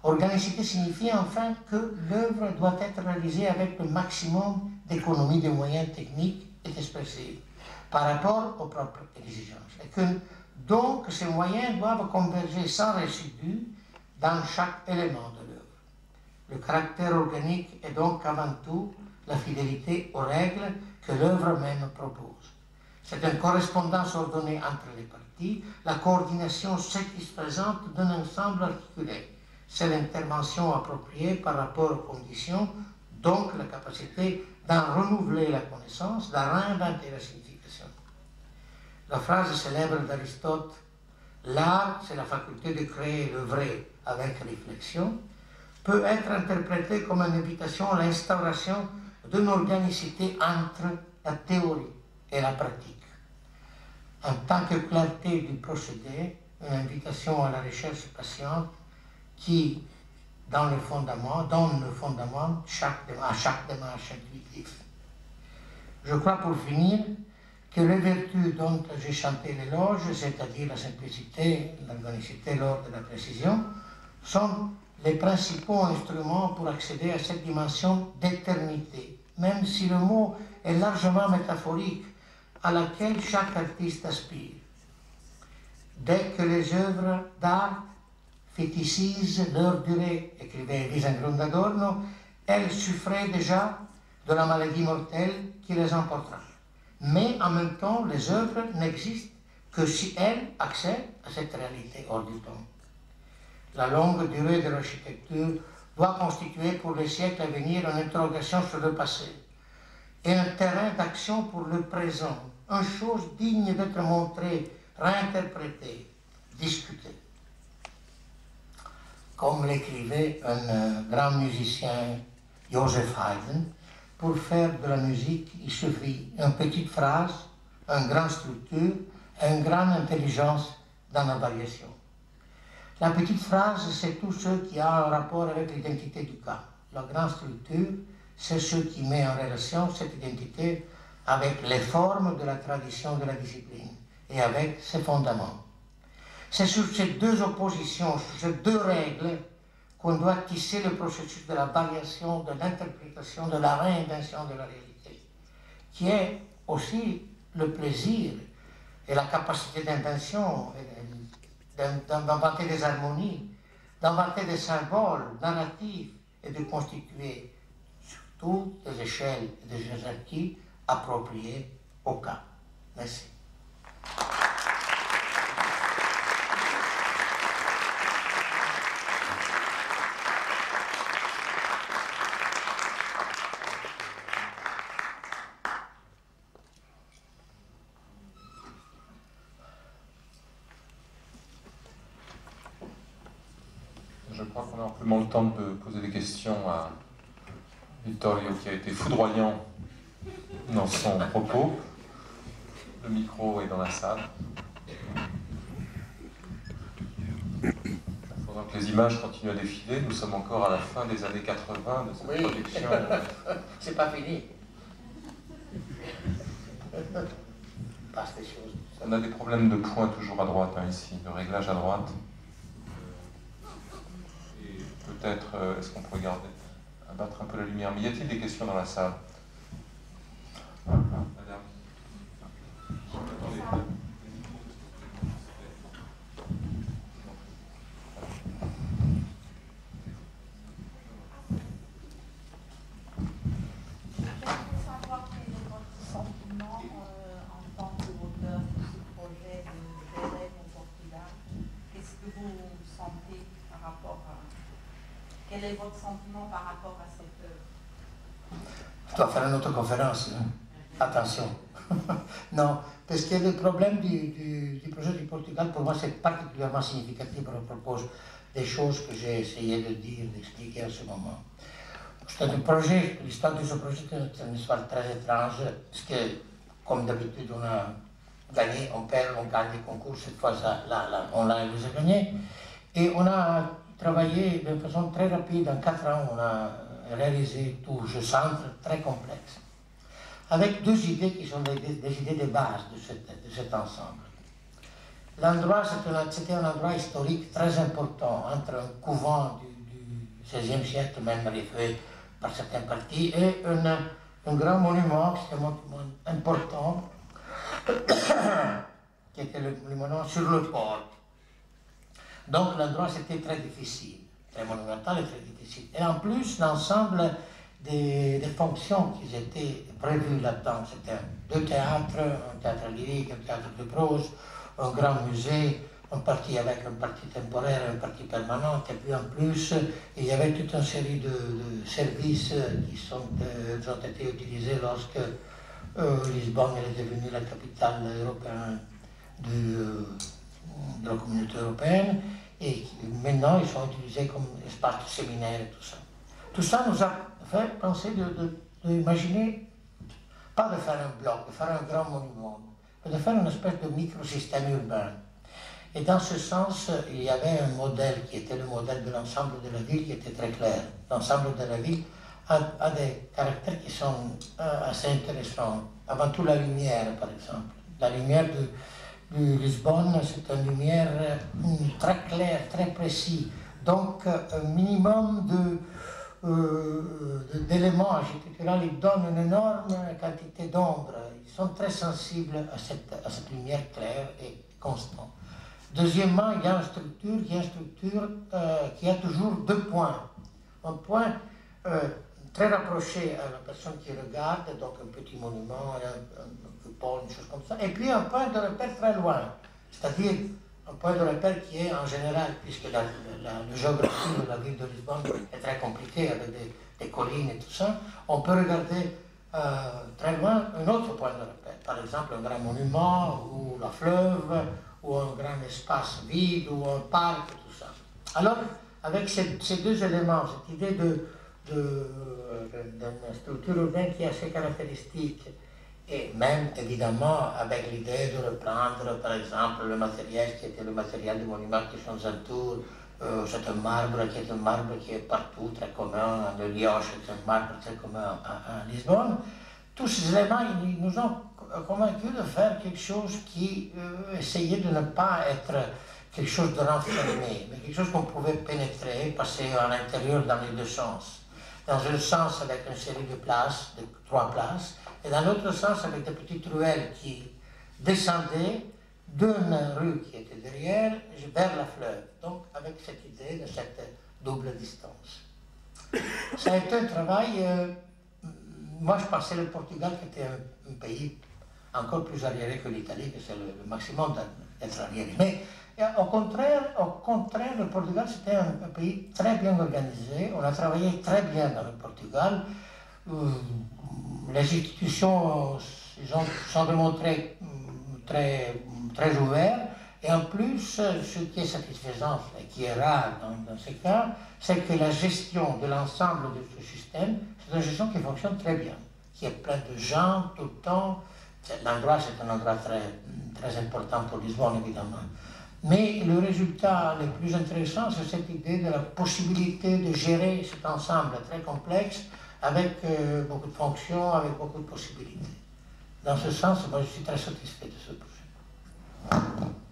Organicité signifie enfin que l'œuvre doit être réalisée avec le maximum d'économie de moyens techniques et expressifs par rapport aux propres exigences. Et que donc ces moyens doivent converger sans résidu dans chaque élément de l'œuvre. Le caractère organique est donc avant tout la fidélité aux règles que l'œuvre même propose. C'est une correspondance ordonnée entre les parties, la coordination satisfaisante d'un ensemble articulé. C'est l'intervention appropriée par rapport aux conditions, donc la capacité d'en renouveler la connaissance, d'en réinventer la signification. La phrase célèbre d'Aristote, « L'art, c'est la faculté de créer le vrai avec réflexion », peut être interprétée comme une invitation à l'instauration d'une organicité entre la théorie et la pratique. En tant que clarté du procédé, une invitation à la recherche patiente qui, dans le fondement, donne le fondement chaque, à chaque démarche intuitive. Je crois pour finir que les vertus dont j'ai chanté l'éloge, c'est-à-dire la simplicité, l'organicité, l'ordre et la précision, sont les principaux instruments pour accéder à cette dimension d'éternité, même si le mot est largement métaphorique, à laquelle chaque artiste aspire. Dès que les œuvres d'art fétichisent leur durée, écrivait Elisa Grundadorno, elles souffraient déjà de la maladie mortelle qui les emportera. Mais en même temps, les œuvres n'existent que si elles accèdent à cette réalité hors du temps. La longue durée de l'architecture doit constituer pour les siècles à venir une interrogation sur le passé et un terrain d'action pour le présent, une chose digne d'être montrée, réinterprétée, discutée. Comme l'écrivait un grand musicien, Joseph Haydn, pour faire de la musique, il suffit une petite phrase, une grande structure, une grande intelligence dans la variation. La petite phrase, c'est tout ce qui a un rapport avec l'identité du cas. La grande structure, c'est ce qui met en relation cette identité avec les formes de la tradition de la discipline et avec ses fondements. C'est sur ces deux oppositions, sur ces deux règles, qu'on doit tisser le processus de la variation, de l'interprétation, de la réinvention de la réalité, qui est aussi le plaisir et la capacité d'invention, d'inventer des harmonies, d'inventer des symboles narratifs et de constituer sur toutes les échelles et des hiérarchies appropriées au cas. Merci. Je crois qu'on a amplement le temps de poser des questions à Vittorio, qui a été foudroyant dans son propos. Le micro est dans la salle. Il faudra que les images continuent à défiler. Nous sommes encore à la fin des années quatre-vingts de cette Oui. production. C'est pas fini. Passe des choses. On a des problèmes de points toujours à droite, hein, ici, de réglage à droite. Peut-être, euh, est-ce qu'on pourrait garder, abattre un peu la lumière? Mais y a-t-il des questions dans la salle? Madame. Savoir quel est votre sentiment euh, en tant qu'auteur de ce projet de Belém au Portugal? Qu'est-ce que vous sentez par rapport à... Quel est votre sentiment par rapport à cette œuvre? Je dois faire une autre conférence. Hein. Attention. Non, parce que le problème du, du, du projet du Portugal, pour moi, c'est particulièrement significatif. Je propose des choses que j'ai essayé de dire, d'expliquer à ce moment. C'est un projet, l'histoire de ce projet est une histoire très étrange, parce que, comme d'habitude, on a gagné, on perd, on gagne des concours. Cette fois, ça, là, là, on l'a gagné. Et on a travaillé de façon très rapide, en quatre ans, on a réalisé tout ce centre très complexe, avec deux idées qui sont des, des idées de base de, cette, de cet ensemble. L'endroit, c'était un endroit historique très important, entre un couvent du, du, seizième siècle, même fait par certaines parties, et un, un grand monument extrêmement important, qui était le monument sur le port. Donc l'endroit c'était très difficile, très monumental et très difficile. Et en plus, l'ensemble des, des fonctions qui étaient prévues là-dedans, c'était deux théâtres, un théâtre lyrique, un théâtre de prose, un grand musée, un parti avec une partie temporaire, une partie permanente, et puis en plus, il y avait toute une série de, de services qui sont, euh, ont été utilisés lorsque euh, Lisbonne est devenue la capitale européenne de, de la communauté européenne, et maintenant ils sont utilisés comme espace de séminaire et tout ça. Tout ça nous a fait penser d'imaginer, pas de faire un bloc, de faire un grand monument, mais de faire une espèce de microsystème urbain. Et dans ce sens, il y avait un modèle qui était le modèle de l'ensemble de la ville qui était très clair. L'ensemble de la ville a, a des caractères qui sont euh, assez intéressants. Avant tout la lumière, par exemple. La lumière de, de Lisbonne, c'est une lumière euh, très claire, très précise. Donc, un minimum de, euh, d'éléments architecturaux, ils donnent une énorme quantité d'ombre. Ils sont très sensibles à cette, à cette lumière claire et constante. Deuxièmement, il y a une structure qui, est une structure, euh, qui a toujours deux points. Un point euh, très rapproché à la personne qui regarde, donc un petit monument, un, un coupole, une chose comme ça, et puis un point de repère très loin, c'est-à-dire un point de repère qui est en général, puisque la, la, la géographie de la ville de Lisbonne est très compliquée avec des, des collines et tout ça, on peut regarder euh, très loin un autre point de repère, par exemple un grand monument ou la fleuve, ou un grand espace vide, ou un parc, tout ça. Alors, avec ces, ces deux éléments, cette idée de, de, d'une structure urbaine qui est assez caractéristique, et même, évidemment, avec l'idée de reprendre, par exemple, le matériel qui était le matériel des monuments qui sont autour, euh, c'est un marbre qui est un marbre qui est partout, très commun, le Lioche est un marbre très commun à, à Lisbonne. Tous ces éléments, ils nous ont convaincus de faire quelque chose qui euh, essayait de ne pas être quelque chose de renfermé, mais quelque chose qu'on pouvait pénétrer, passer à l'intérieur dans les deux sens. Dans un sens avec une série de places, de trois places, et dans l'autre sens avec des petites ruelles qui descendaient d'une rue qui était derrière vers la fleuve. Donc avec cette idée de cette double distance. Ça a été un travail... Euh, Moi, je pensais le Portugal qui était un, un pays encore plus arriéré que l'Italie, que c'est le, le maximum d'être arriéré. Mais au contraire, au contraire, le Portugal, c'était un, un pays très bien organisé. On a travaillé très bien dans le Portugal. Euh, les institutions ils ont, sont démontrées très, très ouvertes. Et en plus, ce qui est satisfaisant et qui est rare dans, dans ces cas, c'est que la gestion de l'ensemble de ce système, c'est une gestion qui fonctionne très bien, qui est plein de gens tout le temps. L'endroit, c'est un endroit très, très important pour Lisbonne, évidemment. Mais le résultat le plus intéressant, c'est cette idée de la possibilité de gérer cet ensemble très complexe avec euh, beaucoup de fonctions, avec beaucoup de possibilités. Dans ce sens, moi, je suis très satisfait de ce projet.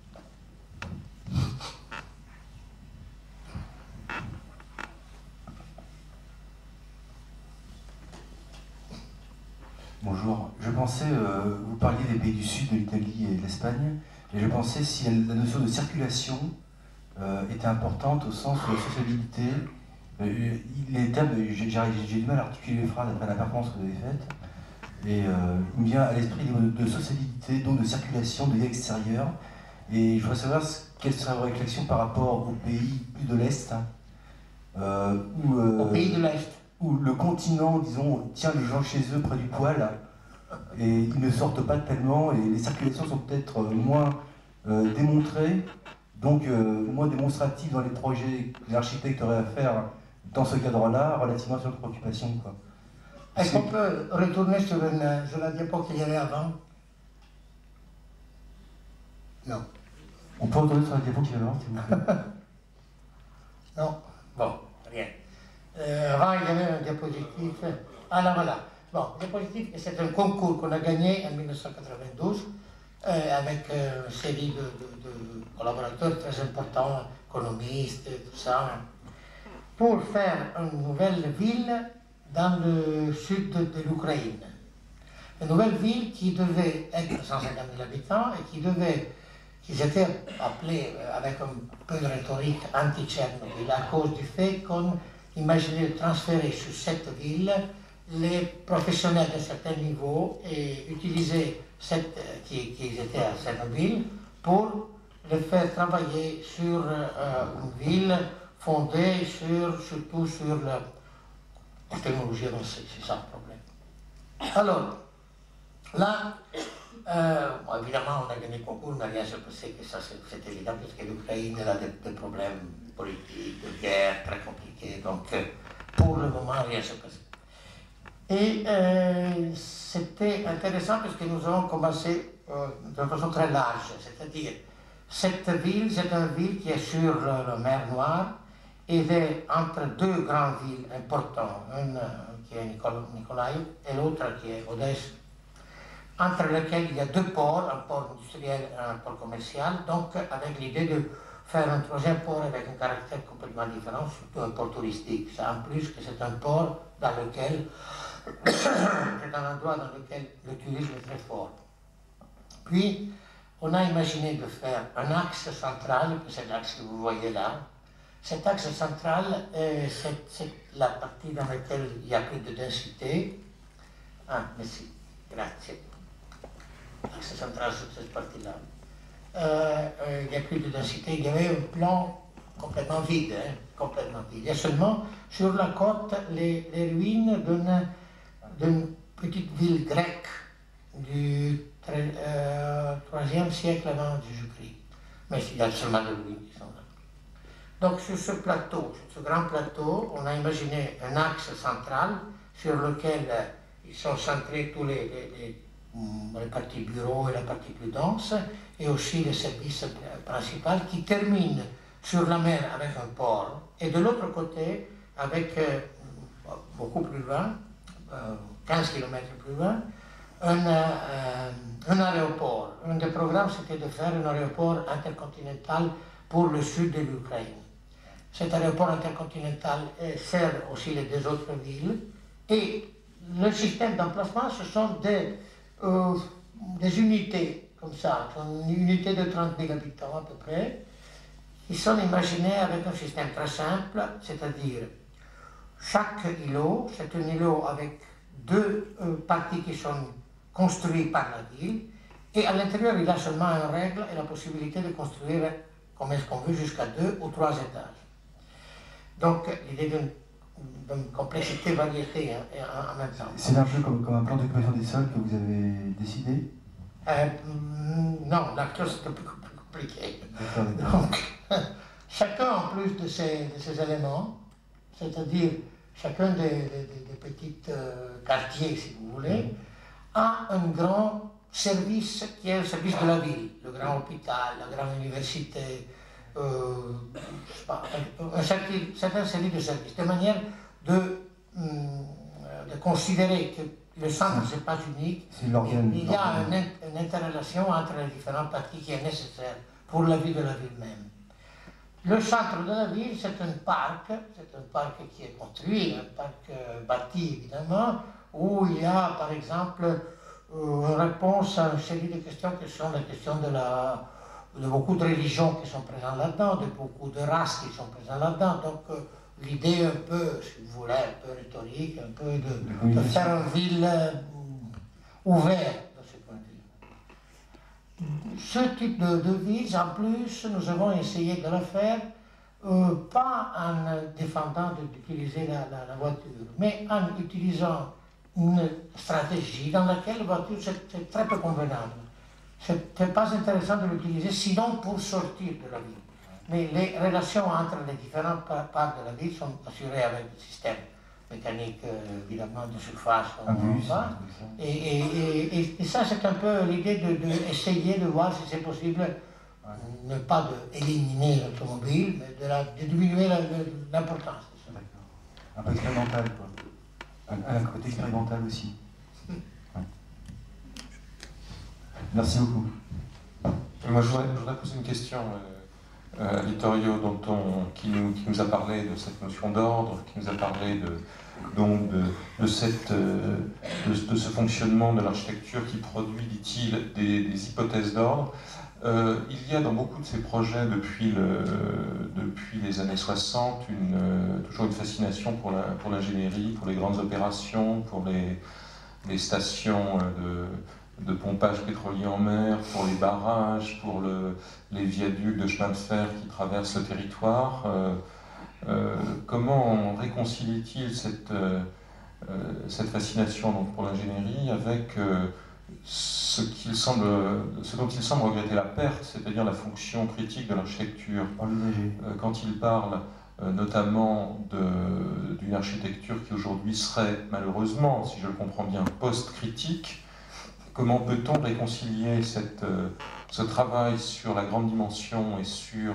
Bonjour, je pensais, euh, vous parliez des pays du sud, de l'Italie et de l'Espagne, et je pensais si la notion de circulation euh, était importante au sens de sociabilité. Euh, les termes, j'ai du mal à articuler les phrases après la performance que vous avez faite, et euh, il me vient à l'esprit de, de sociabilité, donc de circulation, de vie extérieure, et je voudrais savoir quelle serait vos réflexions par rapport aux pays plus de l'Est, hein, euh, où, euh, au pays de l'Est. Où le continent, disons, tient les gens chez eux près du poêle et ils ne sortent pas tellement et les circulations sont peut-être moins euh, démontrées, donc euh, moins démonstratives dans les projets que l'architecte aurait à faire dans ce cadre-là, relativement sur notre préoccupation. Est-ce qu'on peut retourner sur, une, sur la diapo qu'il y avait avant? Non. On peut retourner sur la diapo qu'il y avait avant, s'il vous plaît? Non. Bon, rien. Euh, avant, il y avait un diapositive. Ah là, voilà. Bon, diapositive, c'est un concours qu'on a gagné en mille neuf cent quatre-vingt-douze euh, avec euh, une série de, de, de collaborateurs très importants, économistes, tout ça. pour faire une nouvelle ville dans le sud de, de l'Ukraine. Une nouvelle ville qui devait être cent cinquante mille habitants et qui devait, qui étaient appelés avec un peu de rhétorique anti-Tchernobyl à cause du fait qu'on imaginait transférer sur cette ville les professionnels de certains niveaux et utiliser cette, qui, qui étaient à Tchernobyl pour les faire travailler sur euh, une ville fondée sur, surtout sur la, la technologie avancée, c'est ça le problème. Alors, là, euh, bon, évidemment, on a gagné le concours, mais rien ne se passait, que ça c'est évident, parce que l'Ukraine a des, des problèmes politiques, de guerre très compliqués, donc euh, pour le moment, rien ne se passait. Et euh, c'était intéressant parce que nous avons commencé euh, de façon très large, c'est-à-dire, cette ville, c'est une ville qui est sur la mer Noire, et elle est entre deux grandes villes importantes, une euh, qui est Nikolaï et l'autre qui est Odessa, entre lesquelles il y a deux ports, un port industriel et un port commercial, donc avec l'idée de faire un troisième port avec un caractère complètement différent, surtout un port touristique. Ça, en plus que c'est un port dans lequel, c'est un endroit dans lequel le tourisme est très fort. Puis, on a imaginé de faire un axe central, c'est l'axe que vous voyez là. Cet axe central, euh, c'est la partie dans laquelle il y a plus de densité. Ah, merci, grazie. L'axe central, c'est cette partie-là. Euh, euh, il n'y a plus de densité. Il y avait un plan complètement vide, hein, complètement vide. Il y a seulement sur la côte les, les ruines d'une petite ville grecque du euh, troisième siècle avant Jésus-Christ. Mais il y a seulement des ruines qui sont là. Donc sur ce plateau, sur ce grand plateau, on a imaginé un axe central sur lequel euh, ils sont centrés tous les, les, les, les parties bureaux et la partie plus dense, et aussi les services principaux qui terminent sur la mer avec un port, et de l'autre côté, avec euh, beaucoup plus loin, euh, quinze kilomètres plus loin, un, euh, un aéroport. Un des programmes, c'était de faire un aéroport intercontinental pour le sud de l'Ukraine. Cet aéroport intercontinental euh, sert aussi les deux autres villes, et le système d'emplacement, ce sont des, euh, des unités comme ça, une unité de trente mille habitants à peu près, qui sont imaginées avec un système très simple, c'est-à-dire chaque îlot, c'est un îlot avec deux euh, parties qui sont construites par la ville, et à l'intérieur il a seulement une règle et la possibilité de construire comme est-ce qu'on veut jusqu'à deux ou trois étages. Donc l'idée d'une complexité, variété hein, en, en même temps. C'est un peu comme, comme un plan d'occupation des sols que vous avez décidé? euh, Non, la clause c'est un peu plus compliqué. Donc, chacun en plus de ces, de ces éléments, c'est-à-dire chacun des, des, des petits euh, quartiers, si vous voulez, mmh. a un grand service qui est le service de la ville, le grand hôpital, la grande université, euh, je sais pas, un certain série de services, de manière de, de considérer que le centre n'est pas unique, il y a une, une interrelation entre les différentes parties qui est nécessaire pour la vie de la ville même. Le centre de la ville, c'est un parc, c'est un parc qui est construit, un parc euh, bâti évidemment, où il y a par exemple euh, une réponse à une série de questions qui sont les questions de, la, de beaucoup de religions qui sont présentes là-dedans, de beaucoup de races qui sont présentes là-dedans. Donc euh, l'idée un peu, si vous voulez, un peu rhétorique, un peu de, de faire une ville euh, ouverte. Ce type de, de ville, en plus, nous avons essayé de le faire, euh, pas en défendant d'utiliser la, la, la voiture, mais en utilisant une stratégie dans laquelle la voiture c'est très peu convenable. Ce n'est pas intéressant de l'utiliser, sinon pour sortir de la ville. Mais les relations entre les différentes parts de la ville sont assurées avec le système mécanique, euh, évidemment, de surface. Ah, oui, et, et, et, et ça, c'est un peu l'idée d'essayer de, de, de voir si c'est possible, ouais. ne pas d'éliminer l'automobile, mais de, la, de diminuer l'importance de ça. Un peu expérimental, quoi. Un, un côté expérimental aussi. Ouais. Merci beaucoup. Moi, je voudrais, je voudrais poser une question. Euh, euh, Vittorio dont on, qui, nous, qui nous a parlé de cette notion d'ordre, qui nous a parlé de, donc de, de, cette, euh, de, de ce fonctionnement de l'architecture qui produit, dit-il, des, des hypothèses d'ordre. Euh, il y a dans beaucoup de ces projets depuis, le, depuis les années soixante une, euh, toujours une fascination pour la, pour l'ingénierie, pour les grandes opérations, pour les, les stations de, de pompage pétrolier en mer, pour les barrages, pour le, les viaducs de chemin de fer qui traversent le territoire. Euh, euh, comment réconcilie-t-il cette, euh, cette fascination donc, pour l'ingénierie avec euh, ce, qu'il semble, ce dont il semble regretter la perte, c'est-à-dire la fonction critique de l'architecture, euh, quand il parle euh, notamment d'une architecture qui aujourd'hui serait malheureusement, si je le comprends bien, post-critique. Comment peut-on réconcilier cette, euh, ce travail sur la grande dimension et sur,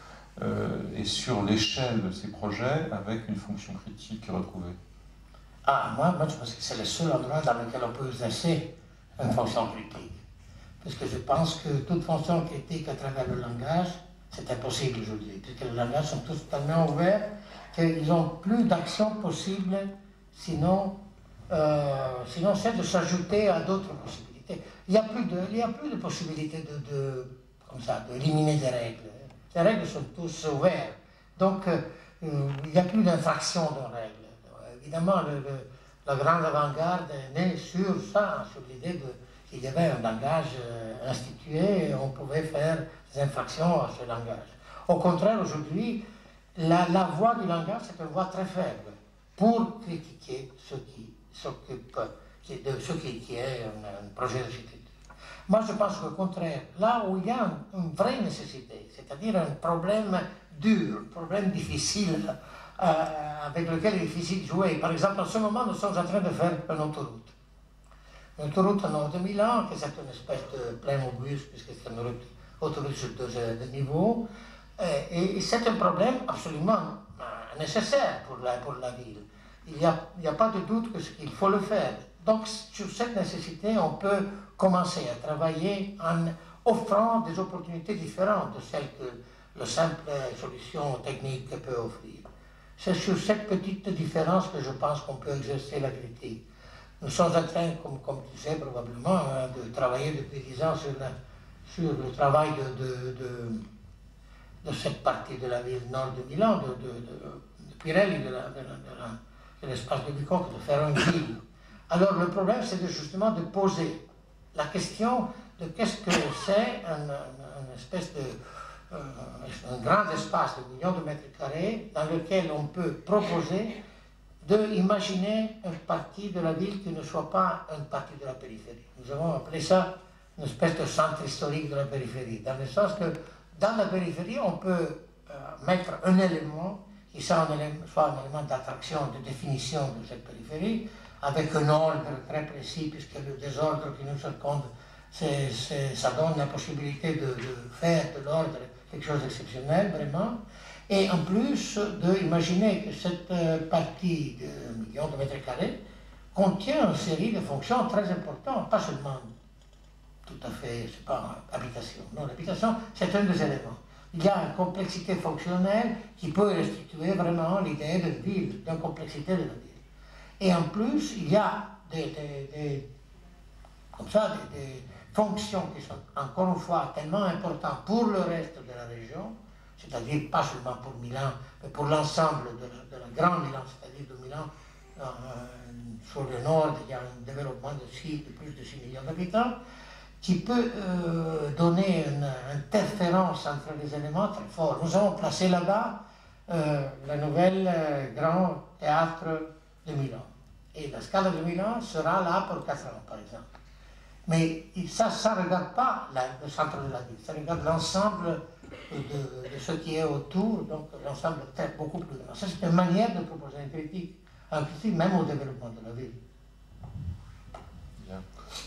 euh, et sur l'échelle de ces projets avec une fonction critique retrouvée? Ah, moi, moi je pense que c'est le seul endroit dans lequel on peut exercer une fonction critique. Parce que je pense que toute fonction critique à travers le langage, c'est impossible aujourd'hui, puisque les langages sont tous tellement ouverts qu'ils n'ont plus d'action possible, sinon, euh, sinon c'est de s'ajouter à d'autres possibilités. Il n'y a plus de, il y a plus de possibilité de, de, comme ça, d'éliminer des règles. Les règles sont tous ouvertes, donc euh, il n'y a plus d'infraction de règles. Évidemment, le, le, la grande avant-garde est née sur ça, sur l'idée qu'il y avait un langage euh, institué et on pouvait faire des infractions à ce langage. Au contraire, aujourd'hui, la, la voix du langage, c'est une voix très faible pour critiquer ce qui s'occupe de ce qui, qui est un, un projet d'architecture. Moi, je pense qu'au contraire, là où il y a une, une vraie nécessité, c'est-à-dire un problème dur, un problème difficile, Euh, avec lequel il est difficile de jouer. Par exemple, en ce moment, nous sommes en train de faire une autoroute. Une autoroute au nord de Milan, qui est une espèce de plein obus, puisque c'est une route, autoroute sur deux, deux niveaux. Et, et c'est un problème absolument euh, nécessaire pour la, pour la ville. Il n'y a, il y a pas de doute qu'il faut le faire. Donc, sur cette nécessité, on peut commencer à travailler en offrant des opportunités différentes de celles que la simple solution technique peut offrir. C'est sur cette petite différence que je pense qu'on peut exercer la critique. Nous sommes en train, comme, comme tu sais probablement, hein, de travailler depuis dix ans sur, la, sur le travail de, de, de, de cette partie de la ville nord de Milan, de, de, de, de Pirelli, de l'espace de, de, de, de Bicocca, de faire une ville. Alors le problème, c'est justement de poser la question de qu'est-ce que c'est une un espèce de... un grand espace de millions de mètres carrés dans lequel on peut proposer d'imaginer une partie de la ville qui ne soit pas une partie de la périphérie. Nous avons appelé ça une espèce de centre historique de la périphérie, dans le sens que dans la périphérie, on peut euh, mettre un élément qui soit un élément, soit un élément d'attraction, de définition de cette périphérie, avec un ordre très précis, puisque le désordre qui nous circonde, c'est, c'est, ça donne la possibilité de, de faire de l'ordre quelque chose d'exceptionnel, vraiment, et en plus d'imaginer que cette partie de millions de mètres carrés contient une série de fonctions très importantes, pas seulement tout à fait, c'est pas habitation, non, l'habitation c'est un des éléments. Il y a une complexité fonctionnelle qui peut restituer vraiment l'idée de ville, d'une complexité de la ville. Et en plus, il y a des, des, des comme ça, des, des fonctions qui sont encore une fois tellement importantes pour le reste de la région, c'est-à-dire pas seulement pour Milan, mais pour l'ensemble de, de la grande Milan, c'est-à-dire de Milan, euh, sur le nord, il y a un développement de, six, de plus de six millions d'habitants, qui peut euh, donner une interférence entre les éléments très fort. Nous avons placé là-bas euh, le nouvel euh, grand théâtre de Milan. Et la Scala de Milan sera là pour quatre ans, par exemple. Mais ça, ça ne regarde pas la, le centre de la ville, ça regarde l'ensemble de, de ce qui est autour, donc l'ensemble est beaucoup plus grand. Ça, c'est une manière de proposer une critique, une critique même au développement de la ville. Bien.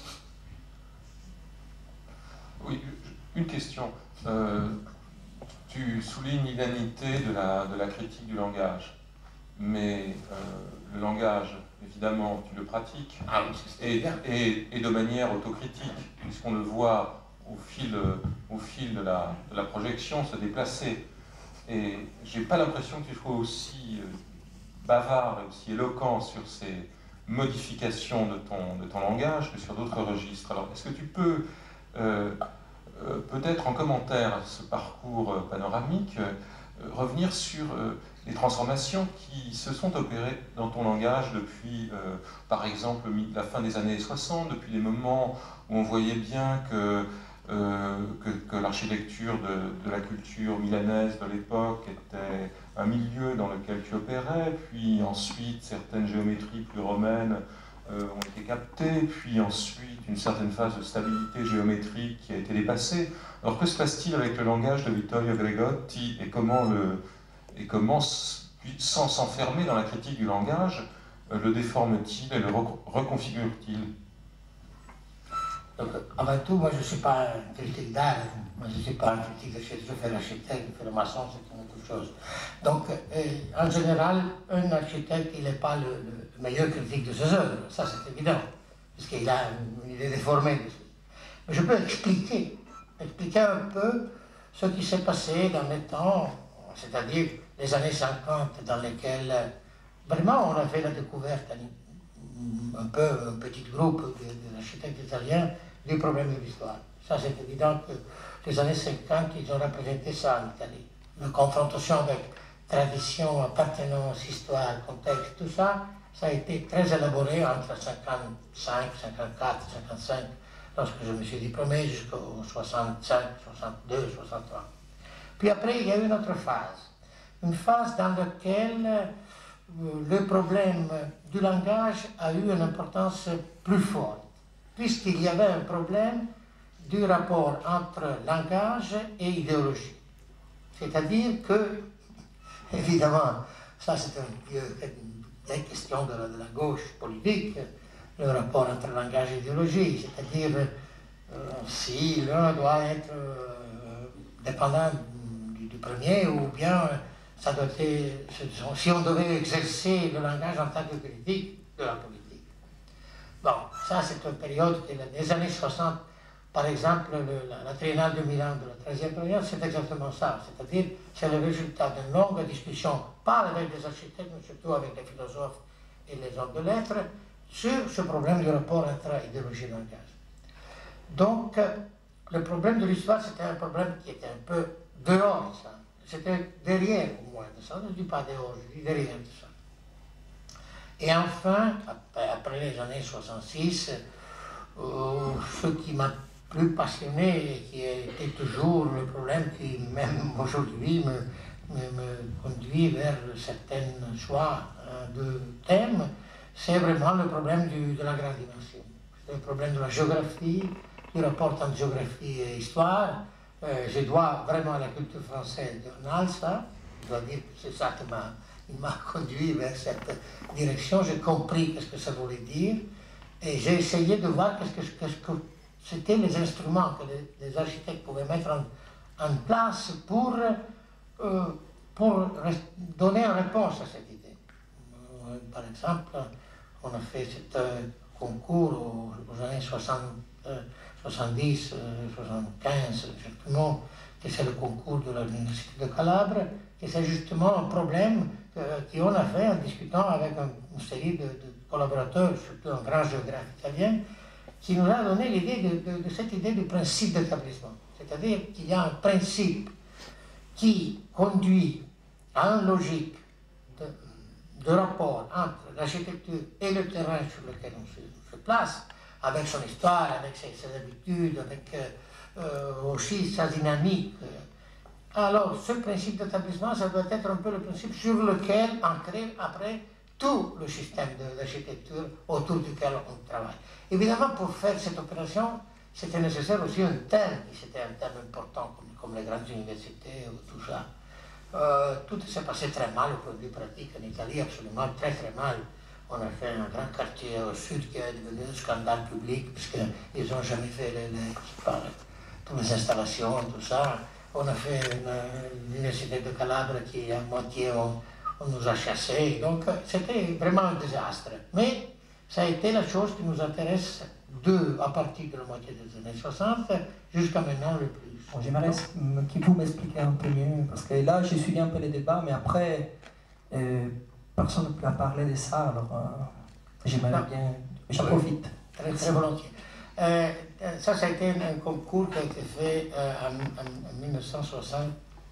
Oui, une question. Euh, tu soulignes l'inanité de la, de la critique du langage, mais euh, le langage, évidemment, tu le pratiques, ah, et, et, et de manière autocritique, puisqu'on le voit, au fil, au fil de, la, de la projection se déplacer. Et j'ai pas l'impression que tu sois aussi bavard et aussi éloquent sur ces modifications de ton, de ton langage que sur d'autres registres. Alors, est-ce que tu peux, euh, euh, peut-être en commentaire à ce parcours panoramique, euh, revenir sur euh, les transformations qui se sont opérées dans ton langage depuis, euh, par exemple, la fin des années soixante, depuis les moments où on voyait bien que Euh, que, que l'architecture de, de la culture milanaise de l'époque était un milieu dans lequel tu opérais, puis ensuite certaines géométries plus romaines euh, ont été captées, puis ensuite une certaine phase de stabilité géométrique qui a été dépassée. Alors que se passe-t-il avec le langage de Vittorio Gregotti et comment, le, et comment sans s'enfermer dans la critique du langage, euh, le déforme-t-il et le reconfigure-t-il? Donc, avant tout, moi je ne suis pas un critique d'art, moi je ne suis pas un critique d'architecture, je fais l'architecte, je fais le maçon, c'est une autre chose. Donc, euh, en général, un architecte, il n'est pas le, le meilleur critique de ses œuvres, ça c'est évident, puisqu'il a une, une idée déformée de ça. Mais je peux expliquer, expliquer un peu ce qui s'est passé dans les temps, c'est-à-dire les années cinquante, dans lesquelles vraiment on a fait la découverte, un peu un petit groupe d'architectes italiens, du problème de l'histoire. Ça, c'est évident que les années cinquante, ils ont représenté ça en Italie. La confrontation avec tradition, appartenance, histoire, contexte, tout ça, ça a été très élaboré entre cinquante-cinq, cinquante-quatre, cinquante-cinq, lorsque je me suis diplômé, jusqu'au soixante-cinq, soixante-deux, soixante-trois. Puis après, il y a eu une autre phase. Une phase dans laquelle le problème du langage a eu une importance plus forte, puisqu'il y avait un problème du rapport entre langage et idéologie. C'est-à-dire que, évidemment, ça c'est une question de la, de la gauche politique, le rapport entre langage et idéologie, c'est-à-dire euh, si l'un doit être euh, dépendant du, du premier ou bien ça doit être, si on devait exercer le langage en tant que critique de la politique. Bon, ça c'est une période des années soixante, par exemple, le, la, la Triennale de Milan de la treizième période, c'est exactement ça, c'est-à-dire c'est le résultat d'une longue discussion, pas avec les architectes, mais surtout avec les philosophes et les hommes de lettres, sur ce problème du rapport entre idéologie et langage. Donc, le problème de l'histoire, c'était un problème qui était un peu dehors de ça. C'était derrière, au moins, de ça. Je ne dis pas dehors, je dis derrière de ça. Et enfin, après, après les années soixante-six, euh, ce qui m'a plus passionné et qui était toujours le problème qui, même aujourd'hui, me, me, me conduit vers certains choix euh, de thèmes, c'est vraiment le problème du, de la grande dimension. C'est le problème de la géographie, du rapport entre géographie et histoire. Euh, je dois vraiment à la culture française de Nalsa, je dois dire que c'est ça qui m'a conduit vers cette direction. J'ai compris ce que ça voulait dire et j'ai essayé de voir qu'est-ce que, qu'est-ce que c'était les instruments que les, les architectes pouvaient mettre en, en place pour, euh, pour donner une réponse à cette idée. Euh, par exemple, on a fait ce euh, concours aux, aux années soixante, euh, soixante-dix, euh, soixante-quinze, exactement, que c'est le concours de l'Université de Calabre, et c'est justement un problème euh, qu'on a fait en discutant avec un, une série de, de collaborateurs, surtout un grand géographe italien, qui nous a donné l'idée de, de, de cette idée du principe d'établissement. C'est-à-dire qu'il y a un principe qui conduit à une logique de, de rapport entre l'architecture et le terrain sur lequel on se, se place, avec son histoire, avec ses, ses habitudes, avec euh, aussi sa dynamique. Alors, ce principe d'établissement, ça doit être un peu le principe sur lequel ancrer après tout le système d'architecture autour duquel on travaille. Évidemment, pour faire cette opération, c'était nécessaire aussi un thème, et c'était un thème important, comme, comme les grandes universités ou tout ça. Euh, tout s'est passé très mal au point de vue pratique en Italie, absolument très très mal. On a fait un grand quartier au sud qui est devenu un scandale public, puisqu'ils n'ont jamais fait les, les, pas, toutes les installations, tout ça. On a fait l'université de Calabre qui, à moitié, on, on nous a chassés. Donc, c'était vraiment un désastre. Mais ça a été la chose qui nous intéresse deux à partir de la moitié des années soixante, jusqu'à maintenant le plus. Bon, j'aimerais que vous m'expliquiez un peu mieux, parce que là, j'ai suivi un peu les débats, mais après, euh, personne ne peut parler de ça, alors euh, j'aimerais bien... J'en profite. Très, très volontiers. Euh, ça, ça a été un, un concours qui a été fait euh, en, en, en mille neuf cent soixante-six,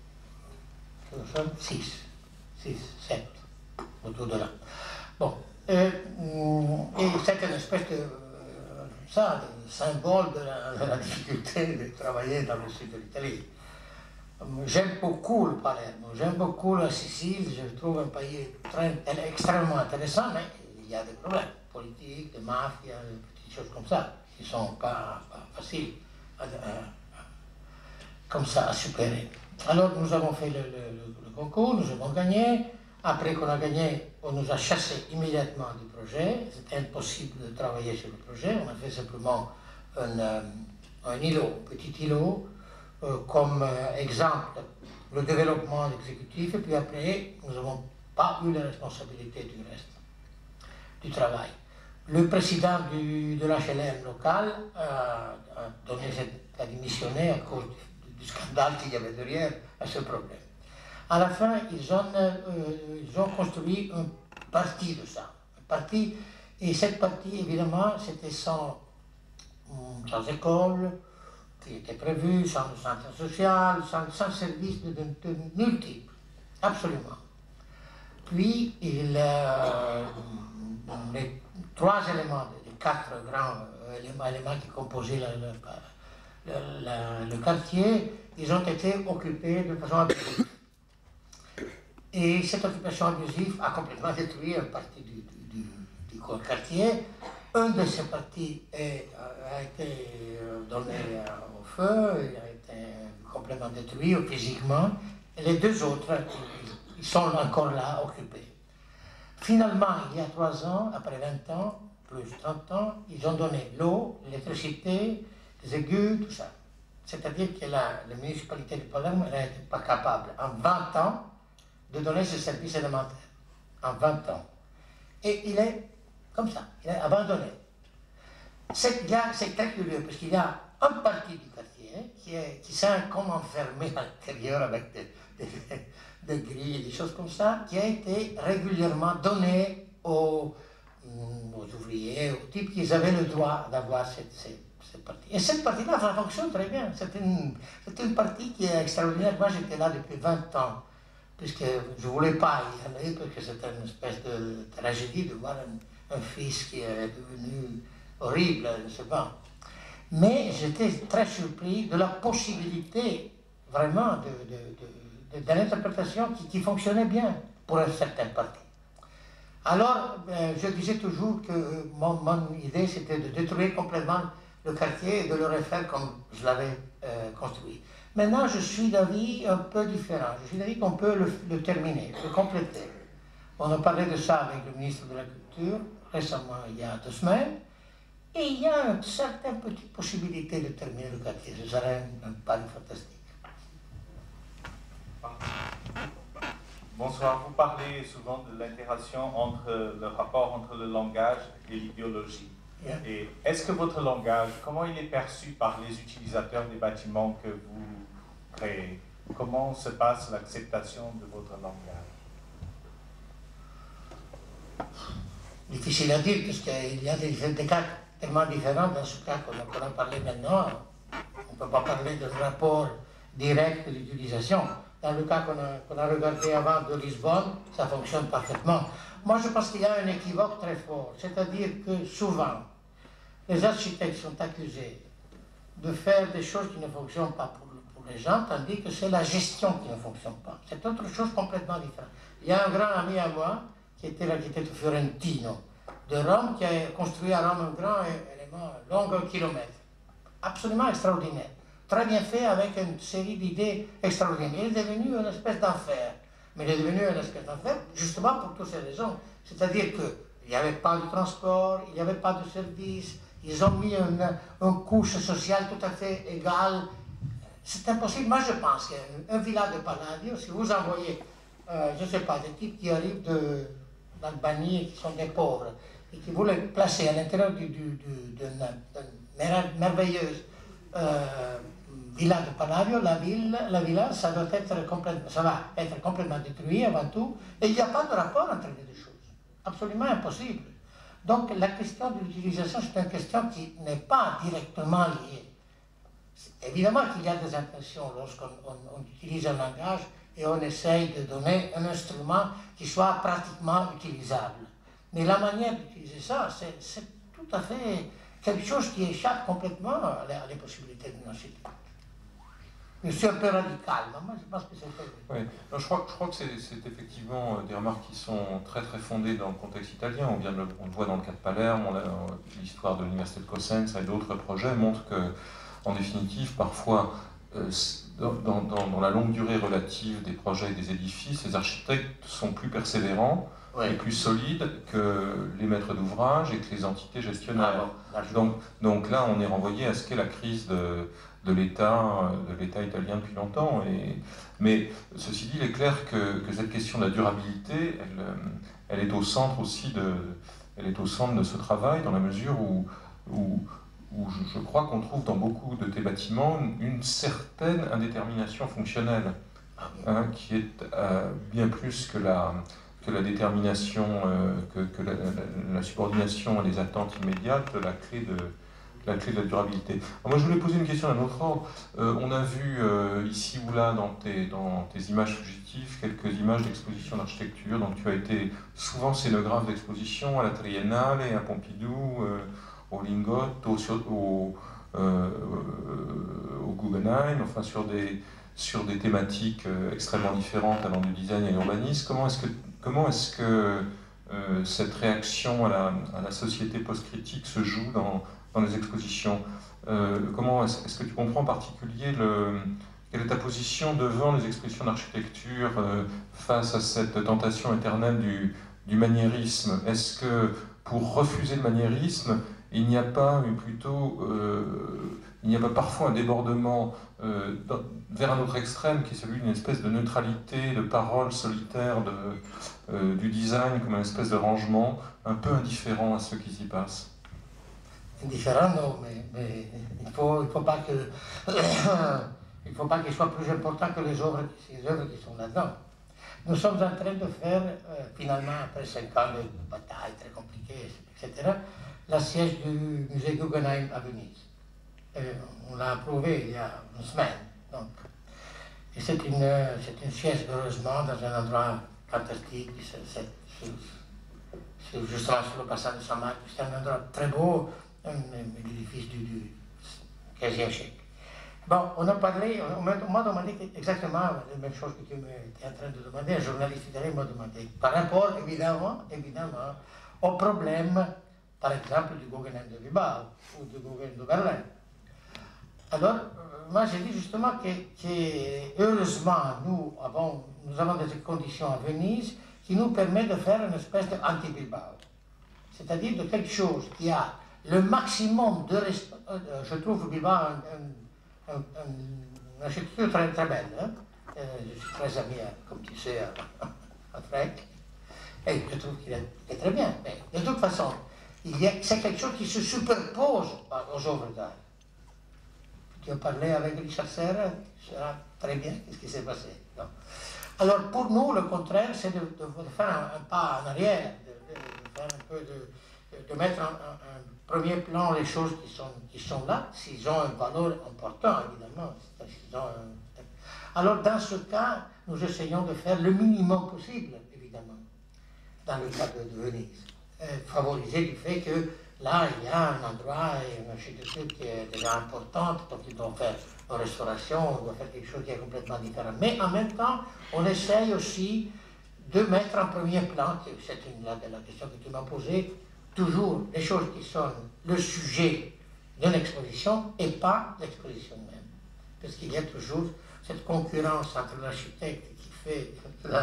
six, sept, autour de là. Bon, euh, et c'était une espèce de, euh, ça, de symbole de la, de la difficulté de travailler dans le sud de l'Italie. J'aime beaucoup le Palerme, j'aime beaucoup la Sicile, je trouve un pays très, extrêmement intéressant, mais il y a des problèmes politiques, de mafia, de petites choses comme ça, qui ne sont pas, pas faciles à, à, à, comme ça à supérer. Alors nous avons fait le, le, le concours, nous avons gagné. Après qu'on a gagné, on nous a chassés immédiatement du projet. C'était impossible de travailler sur le projet. On a fait simplement un, un îlot, un petit îlot, euh, comme euh, exemple le développement exécutif. Et puis après, nous n'avons pas eu la responsabilité du reste du travail. Le président du, de l'H L M local a, a, donné, a démissionné à cause du, du scandale qu'il y avait derrière à ce problème. À la fin, ils ont, euh, ils ont construit une partie de ça. Une partie, et cette partie, évidemment, c'était sans, sans école, qui était prévue, sans centre social, sans, sans service de, de, de nul type. Absolument. Puis, il, euh, les trois éléments, les quatre grands éléments, éléments qui composaient le, le, le, le quartier, ils ont été occupés de façon abusive. Et cette occupation abusive a complètement détruit une partie du, du, du, du quartier. Un de ces parties est, a été donné au feu, il a été complètement détruit physiquement. Et les deux autres, ils sont encore là, occupés. Finalement, il y a trois ans, après vingt ans, plus trente ans, ils ont donné l'eau, l'électricité, les aigus, tout ça. C'est-à-dire que la, la municipalité de Palerme n'était pas capable, en vingt ans, de donner ce service élémentaire. En vingt ans. Et il est comme ça, il est abandonné. C'est très curieux, parce qu'il y a une partie du quartier qui, est, qui s'est comme enfermée à l'intérieur avec des, des, des grilles, des choses comme ça, qui a été régulièrement donnée aux, aux ouvriers, aux types qui avaient le droit d'avoir cette, cette, cette partie. Et cette partie-là, ça fonctionne très bien. C'est une, une partie qui est extraordinaire. Moi, j'étais là depuis vingt ans, puisque je ne voulais pas y aller, parce que c'était une espèce de tragédie de voir un, un fils qui est devenu horrible, je ne sais pas. Mais j'étais très surpris de la possibilité, vraiment, de, de, de, de, de l'interprétation qui, qui fonctionnait bien pour une certaine partie. Alors, euh, je disais toujours que mon, mon idée, c'était de détruire complètement le quartier et de le refaire comme je l'avais euh, construit. Maintenant, je suis d'avis un peu différent. Je suis d'avis qu'on peut le, le terminer, le compléter. On a parlé de ça avec le ministre de la Culture récemment, il y a deux semaines. Et il y a une certaine petite possibilité de terminer le quartier. Ce serait un, un pari fantastique. Bonsoir. Vous parlez souvent de l'interaction entre le rapport entre le langage et l'idéologie. Yeah. Et est-ce que votre langage, comment il est perçu par les utilisateurs des bâtiments que vous créez? Comment se passe l'acceptation de votre langage? Difficile à dire, puisqu'il y a des, des cas tellement différents dans ce cas qu'on a parlé maintenant. On ne peut pas parler de rapport direct de l'utilisation. Dans le cas qu'on a, qu'on a regardé avant de Lisbonne, ça fonctionne parfaitement. Moi, je pense qu'il y a un équivoque très fort, c'est-à-dire que souvent, les architectes sont accusés de faire des choses qui ne fonctionnent pas pour, pour les gens, tandis que c'est la gestion qui ne fonctionne pas. C'est autre chose complètement différente. Il y a un grand ami à moi, qui était l'architecte Fiorentino de Rome, qui a construit à Rome un grand élément long un kilomètre. Absolument extraordinaire. Très bien fait, avec une série d'idées extraordinaires. Il est devenu une espèce d'enfer. Mais il est devenu une espèce d'enfer justement pour toutes ces raisons. C'est-à-dire qu'il n'y avait pas de transport, il n'y avait pas de service, ils ont mis une, une couche sociale tout à fait égale. C'est impossible. Moi, je pense qu'un villa de Palladio, si vous envoyez, euh, je ne sais pas, des types qui arrivent de l'Albanie et qui sont des pauvres, et qui voulait placer à l'intérieur d'une merveilleuse euh, villa de Panavio, la, ville, la villa, ça, doit être complètement, ça va être complètement détruit avant tout, et il n'y a pas de rapport entre les deux choses. Absolument impossible. Donc la question de l'utilisation, c'est une question qui n'est pas directement liée. Évidemment qu'il y a des impressions lorsqu'on on, on utilise un langage et on essaye de donner un instrument qui soit pratiquement utilisable. Mais la manière d'utiliser ça, c'est tout à fait quelque chose qui échappe complètement à les, à les possibilités d'une architecture. Je suis un peu radical, mais moi je pense que c'est fait. Oui. Non, je, crois, je crois que c'est effectivement des remarques qui sont très très fondées dans le contexte italien. On, vient de le, on le voit dans le cas de Palerme, l'histoire de l'université de Cosenza et d'autres projets montrent que, en définitive, parfois, euh, dans, dans, dans la longue durée relative des projets et des édifices, les architectes sont plus persévérants, oui, et plus solides que les maîtres d'ouvrage et que les entités gestionnaires. Ah bon, donc, donc là, on est renvoyé à ce qu'est la crise de, de l'État de l'État italien depuis longtemps. Et, mais ceci dit, il est clair que, que cette question de la durabilité, elle, elle est au centre aussi de, elle est au centre de ce travail, dans la mesure où, où, où je, je crois qu'on trouve dans beaucoup de tes bâtiments une, une certaine indétermination fonctionnelle, hein, qui est euh, bien plus que la que la détermination, euh, que, que la, la, la subordination à des attentes immédiates, la clé de, la, clé de la durabilité. Alors moi je voulais poser une question d'un autre ordre. Euh, on a vu euh, ici ou là dans tes, dans tes images fugitives quelques images d'exposition d'architecture, donc tu as été souvent scénographe d'exposition à la Triennale, à Pompidou, euh, au Lingotto, au, au, euh, au Guggenheim, enfin sur des, sur des thématiques euh, extrêmement différentes allant du design à l'urbanisme. Comment est-ce que Comment est-ce que euh, cette réaction à la, à la société post-critique se joue dans, dans les expositions? euh, Comment est-ce est-ce que tu comprends en particulier le, quelle est ta position devant les expositions d'architecture euh, face à cette tentation éternelle du, du maniérisme? Est-ce que pour refuser le maniérisme, il n'y a pas plutôt, euh, il n'y a pas parfois un débordement euh, dans, vers un autre extrême qui est celui d'une espèce de neutralité, de parole solitaire de, euh, du design comme une espèce de rangement un peu indifférent à ce qui s'y passe? Indifférent, non, mais, mais il ne faut, il faut pas que il faut pas qu'il soit plus important que les œuvres, les œuvres qui sont là-dedans. Nous sommes en train de faire, euh, finalement, après cinq ans de batailles très compliquées, et cetera, la siège du musée Guggenheim à Venise. Euh, on l'a approuvé il y a une semaine. Donc. Et c'est une, c'est une siège, heureusement, dans un endroit fantastique, c'est justement sur le passage de Saint-Marc. C'est un endroit très beau, un, un édifice du, du quinzième siècle. Bon, on a parlé, on m'a demandé exactement la même chose que tu étais en train de demander, un journaliste italien m'a demandé, par rapport, évidemment, évidemment, au problème, par exemple, du Guggenheim de Bilbao ou du Guggenheim de Berlin. Alors, moi j'ai dit justement que, que heureusement, nous avons, nous avons des conditions à Venise qui nous permettent de faire une espèce d'anti-Bilbao. C'est-à-dire de quelque chose qui a le maximum de respect. Je trouve Bilbao un, un, un, une architecture très, très belle. Hein? Euh, je suis très ami, comme tu sais, à, à Franck. Et je trouve qu'il est, est très bien. Mais de toute façon, c'est quelque chose qui se superpose aux œuvres d'art. Tu as parlé avec Richard Serra, tu sauras très bien ce qui s'est passé. Non. Alors pour nous, le contraire, c'est de, de, de faire un, un pas en arrière, de, de, de faire un peu de, de mettre en, en, en premier plan les choses qui sont, qui sont là, s'ils ont une valeur importante, évidemment. Ont un... Alors dans ce cas, nous essayons de faire le minimum possible, évidemment, dans le cas de, de Venise. Euh, favoriser du fait que là, il y a un endroit et une architecture qui est déjà importante, donc ils doivent faire une restauration, on doit faire quelque chose qui est complètement différent. Mais en même temps, on essaye aussi de mettre en premier plan, c'est la, la question que tu m'as posée, toujours les choses qui sont le sujet d'une exposition et pas l'exposition même. Parce qu'il y a toujours cette concurrence entre l'architecte qui fait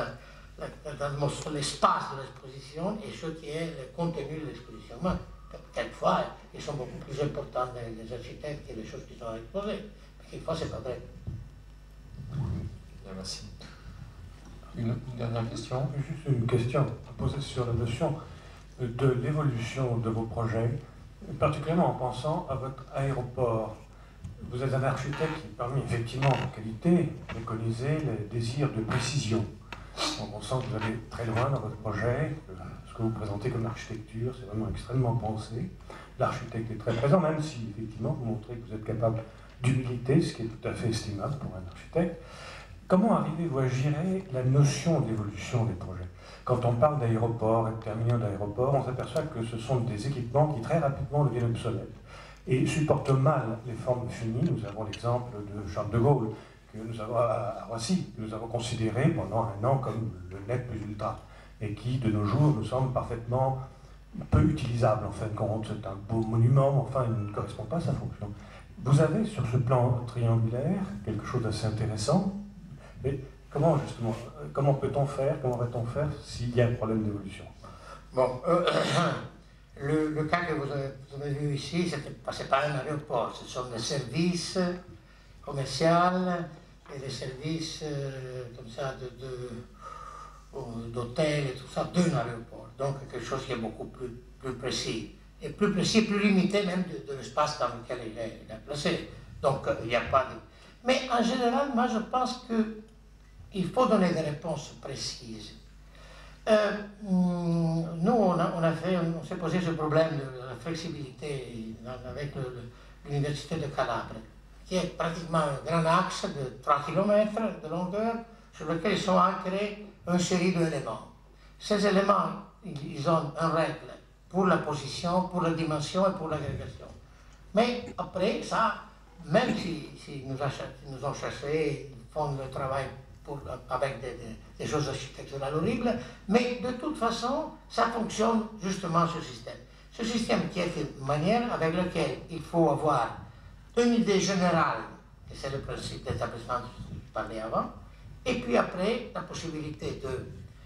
l'espace de l'exposition et ce qui est le contenu de l'exposition. Quelquefois, ils sont beaucoup plus importants les architectes que les choses qui sont exposées. Quelquefois, c'est pas vrai. Bien, merci. Une, une dernière question? Juste une question à poser sur la notion. de l'évolution de vos projets, particulièrement en pensant à votre aéroport. Vous êtes un architecte qui, parmi effectivement vos qualités, préconisez le désir de précision. Donc on sent que vous allez très loin dans votre projet, que ce que vous présentez comme architecture, c'est vraiment extrêmement pensé. L'architecte est très présent, même si effectivement vous montrez que vous êtes capable d'humilité, ce qui est tout à fait estimable pour un architecte. Comment arrivez-vous à gérer la notion d'évolution des projets? Quand on parle d'aéroports et de terminaux d'aéroports, on s'aperçoit que ce sont des équipements qui très rapidement deviennent obsolètes et supportent mal les formes finies. Nous avons l'exemple de Charles de Gaulle, que nous avons à Roissy, que nous avons considéré pendant un an comme le net plus ultra, et qui, de nos jours, nous semble parfaitement peu utilisable, en fin de compte. C'est un beau monument, mais enfin, il ne correspond pas à sa fonction. Vous avez, sur ce plan triangulaire, quelque chose d'assez intéressant, mais comment, justement, comment peut-on faire, comment va-t-on faire s'il y a un problème d'évolution? Bon, euh, le, le cas que vous avez, vous avez vu ici, ce n'est pas un aéroport, ce sont des services commerciaux et des services euh, comme ça d'hôtel et tout ça d'un aéroport. Donc quelque chose qui est beaucoup plus, plus précis. Et plus précis, plus limité même de, de l'espace dans lequel il est, il est placé. Donc il n'y a pas de... Mais en général, moi je pense qu'il faut donner des réponses précises. Euh, nous, on, a, on, a fait, on s'est posé ce problème de la flexibilité dans, avec l'Université de Calabre, qui est pratiquement un grand axe de trois kilomètres de longueur sur lequel sont ancrés une série d'éléments. Ces éléments, ils ont une règle pour la position, pour la dimension et pour l'agrégation. Mais après, ça, même si, si nous, nous ont cherché, ils font le travail pour, avec des, des, des choses architecturales horribles, mais de toute façon, ça fonctionne justement ce système. Ce système qui est une manière avec laquelle il faut avoir une idée générale, et c'est le principe d'établissement dont je parlais avant, et puis après, la possibilité de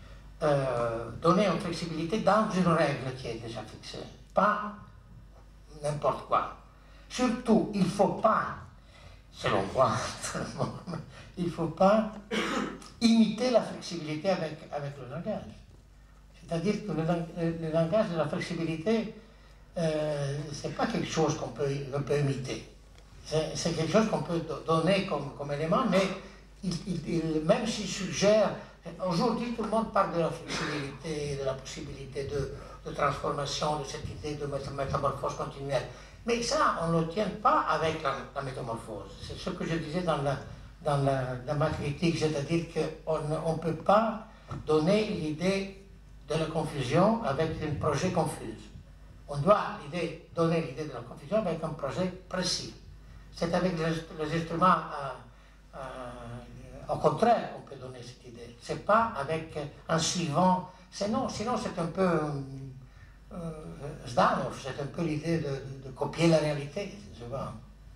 euh, donner une flexibilité dans une règle qui est déjà fixée, pas n'importe quoi. Surtout, il ne faut pas, selon moi, il ne faut pas imiter la flexibilité avec, avec le langage. C'est-à-dire que le, le, le langage de la flexibilité, euh, ce n'est pas quelque chose qu'on peut, on peut imiter. C'est quelque chose qu'on peut donner comme, comme élément, mais il, il, il, même s'il suggère... Aujourd'hui, tout le monde parle de la flexibilité, de la possibilité de, de transformation, de cette idée de métamorphose continuelle. Mais ça, on ne le tient pas avec la, la métamorphose. C'est ce que je disais dans, la, dans, la, dans ma critique, c'est-à-dire qu'on ne peut pas donner l'idée de la confusion avec un projet confus. On doit donner l'idée de la confusion avec un projet précis. C'est avec les, les instruments, euh, euh, au contraire, qu'on peut donner cette idée. Ce n'est pas avec, en suivant, sinon, sinon c'est un peu euh, Zdanov, c'est un peu l'idée de, de, de copier la réalité, souvent.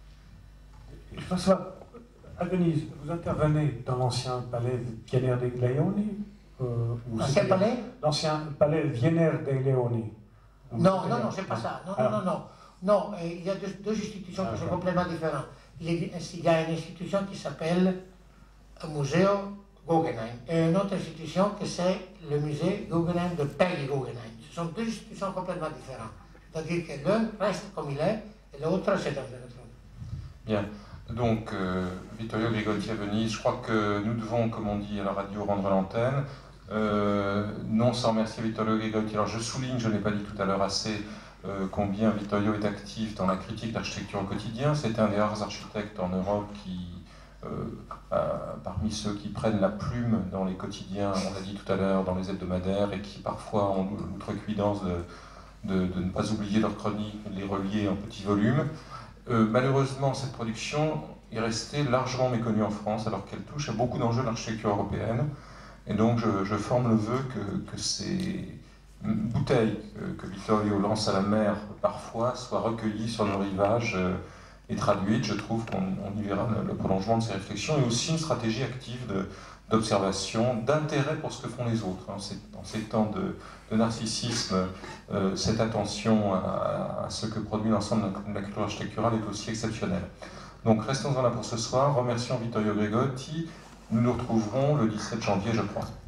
François, à Venise, vous intervenez dans l'ancien palais Viener dei Leoni euh, L'ancien palais L'ancien palais Viener dei Leoni. Non, non, non, c'est pas ça. Non, non, non, non. Non, il y a deux, deux institutions ah, qui sont complètement différentes. Il y a une institution qui s'appelle Museo Guggenheim et une autre institution qui c'est le musée Guggenheim de Peggy Guggenheim. Ce sont deux institutions complètement différentes. C'est-à-dire que l'un reste comme il est et l'autre c'est dans un autre. Bien. Donc, euh, Vittorio Grigotti à Venise, je crois que nous devons, comme on dit à la radio, rendre l'antenne. Euh, non sans remercier Vittorio Grigotti. Alors je souligne, je ne l'ai pas dit tout à l'heure assez, Euh, combien Vittorio est actif dans la critique d'architecture au quotidien. C'est un des rares architectes en Europe qui, euh, a, parmi ceux qui prennent la plume dans les quotidiens, on l'a dit tout à l'heure, dans les hebdomadaires, et qui parfois ont l'outrecuidance de, de, de ne pas oublier leurs chroniques, de les relier en petits volumes. Euh, malheureusement, cette production est restée largement méconnue en France, alors qu'elle touche à beaucoup d'enjeux de l'architecture européenne. Et donc je, je forme le vœu que, que ces bouteilles que Vittorio lance à la mer parfois soient recueillies sur le rivage et traduites. Je trouve qu'on y verra le, le prolongement de ces réflexions et aussi une stratégie active d'observation, d'intérêt pour ce que font les autres. Dans ces, dans ces temps de, de narcissisme, euh, cette attention à, à ce que produit l'ensemble de la culture architecturale est aussi exceptionnelle. Donc restons-en là pour ce soir. Remercions Vittorio Grigotti. Nous nous retrouverons le dix-sept janvier, je crois.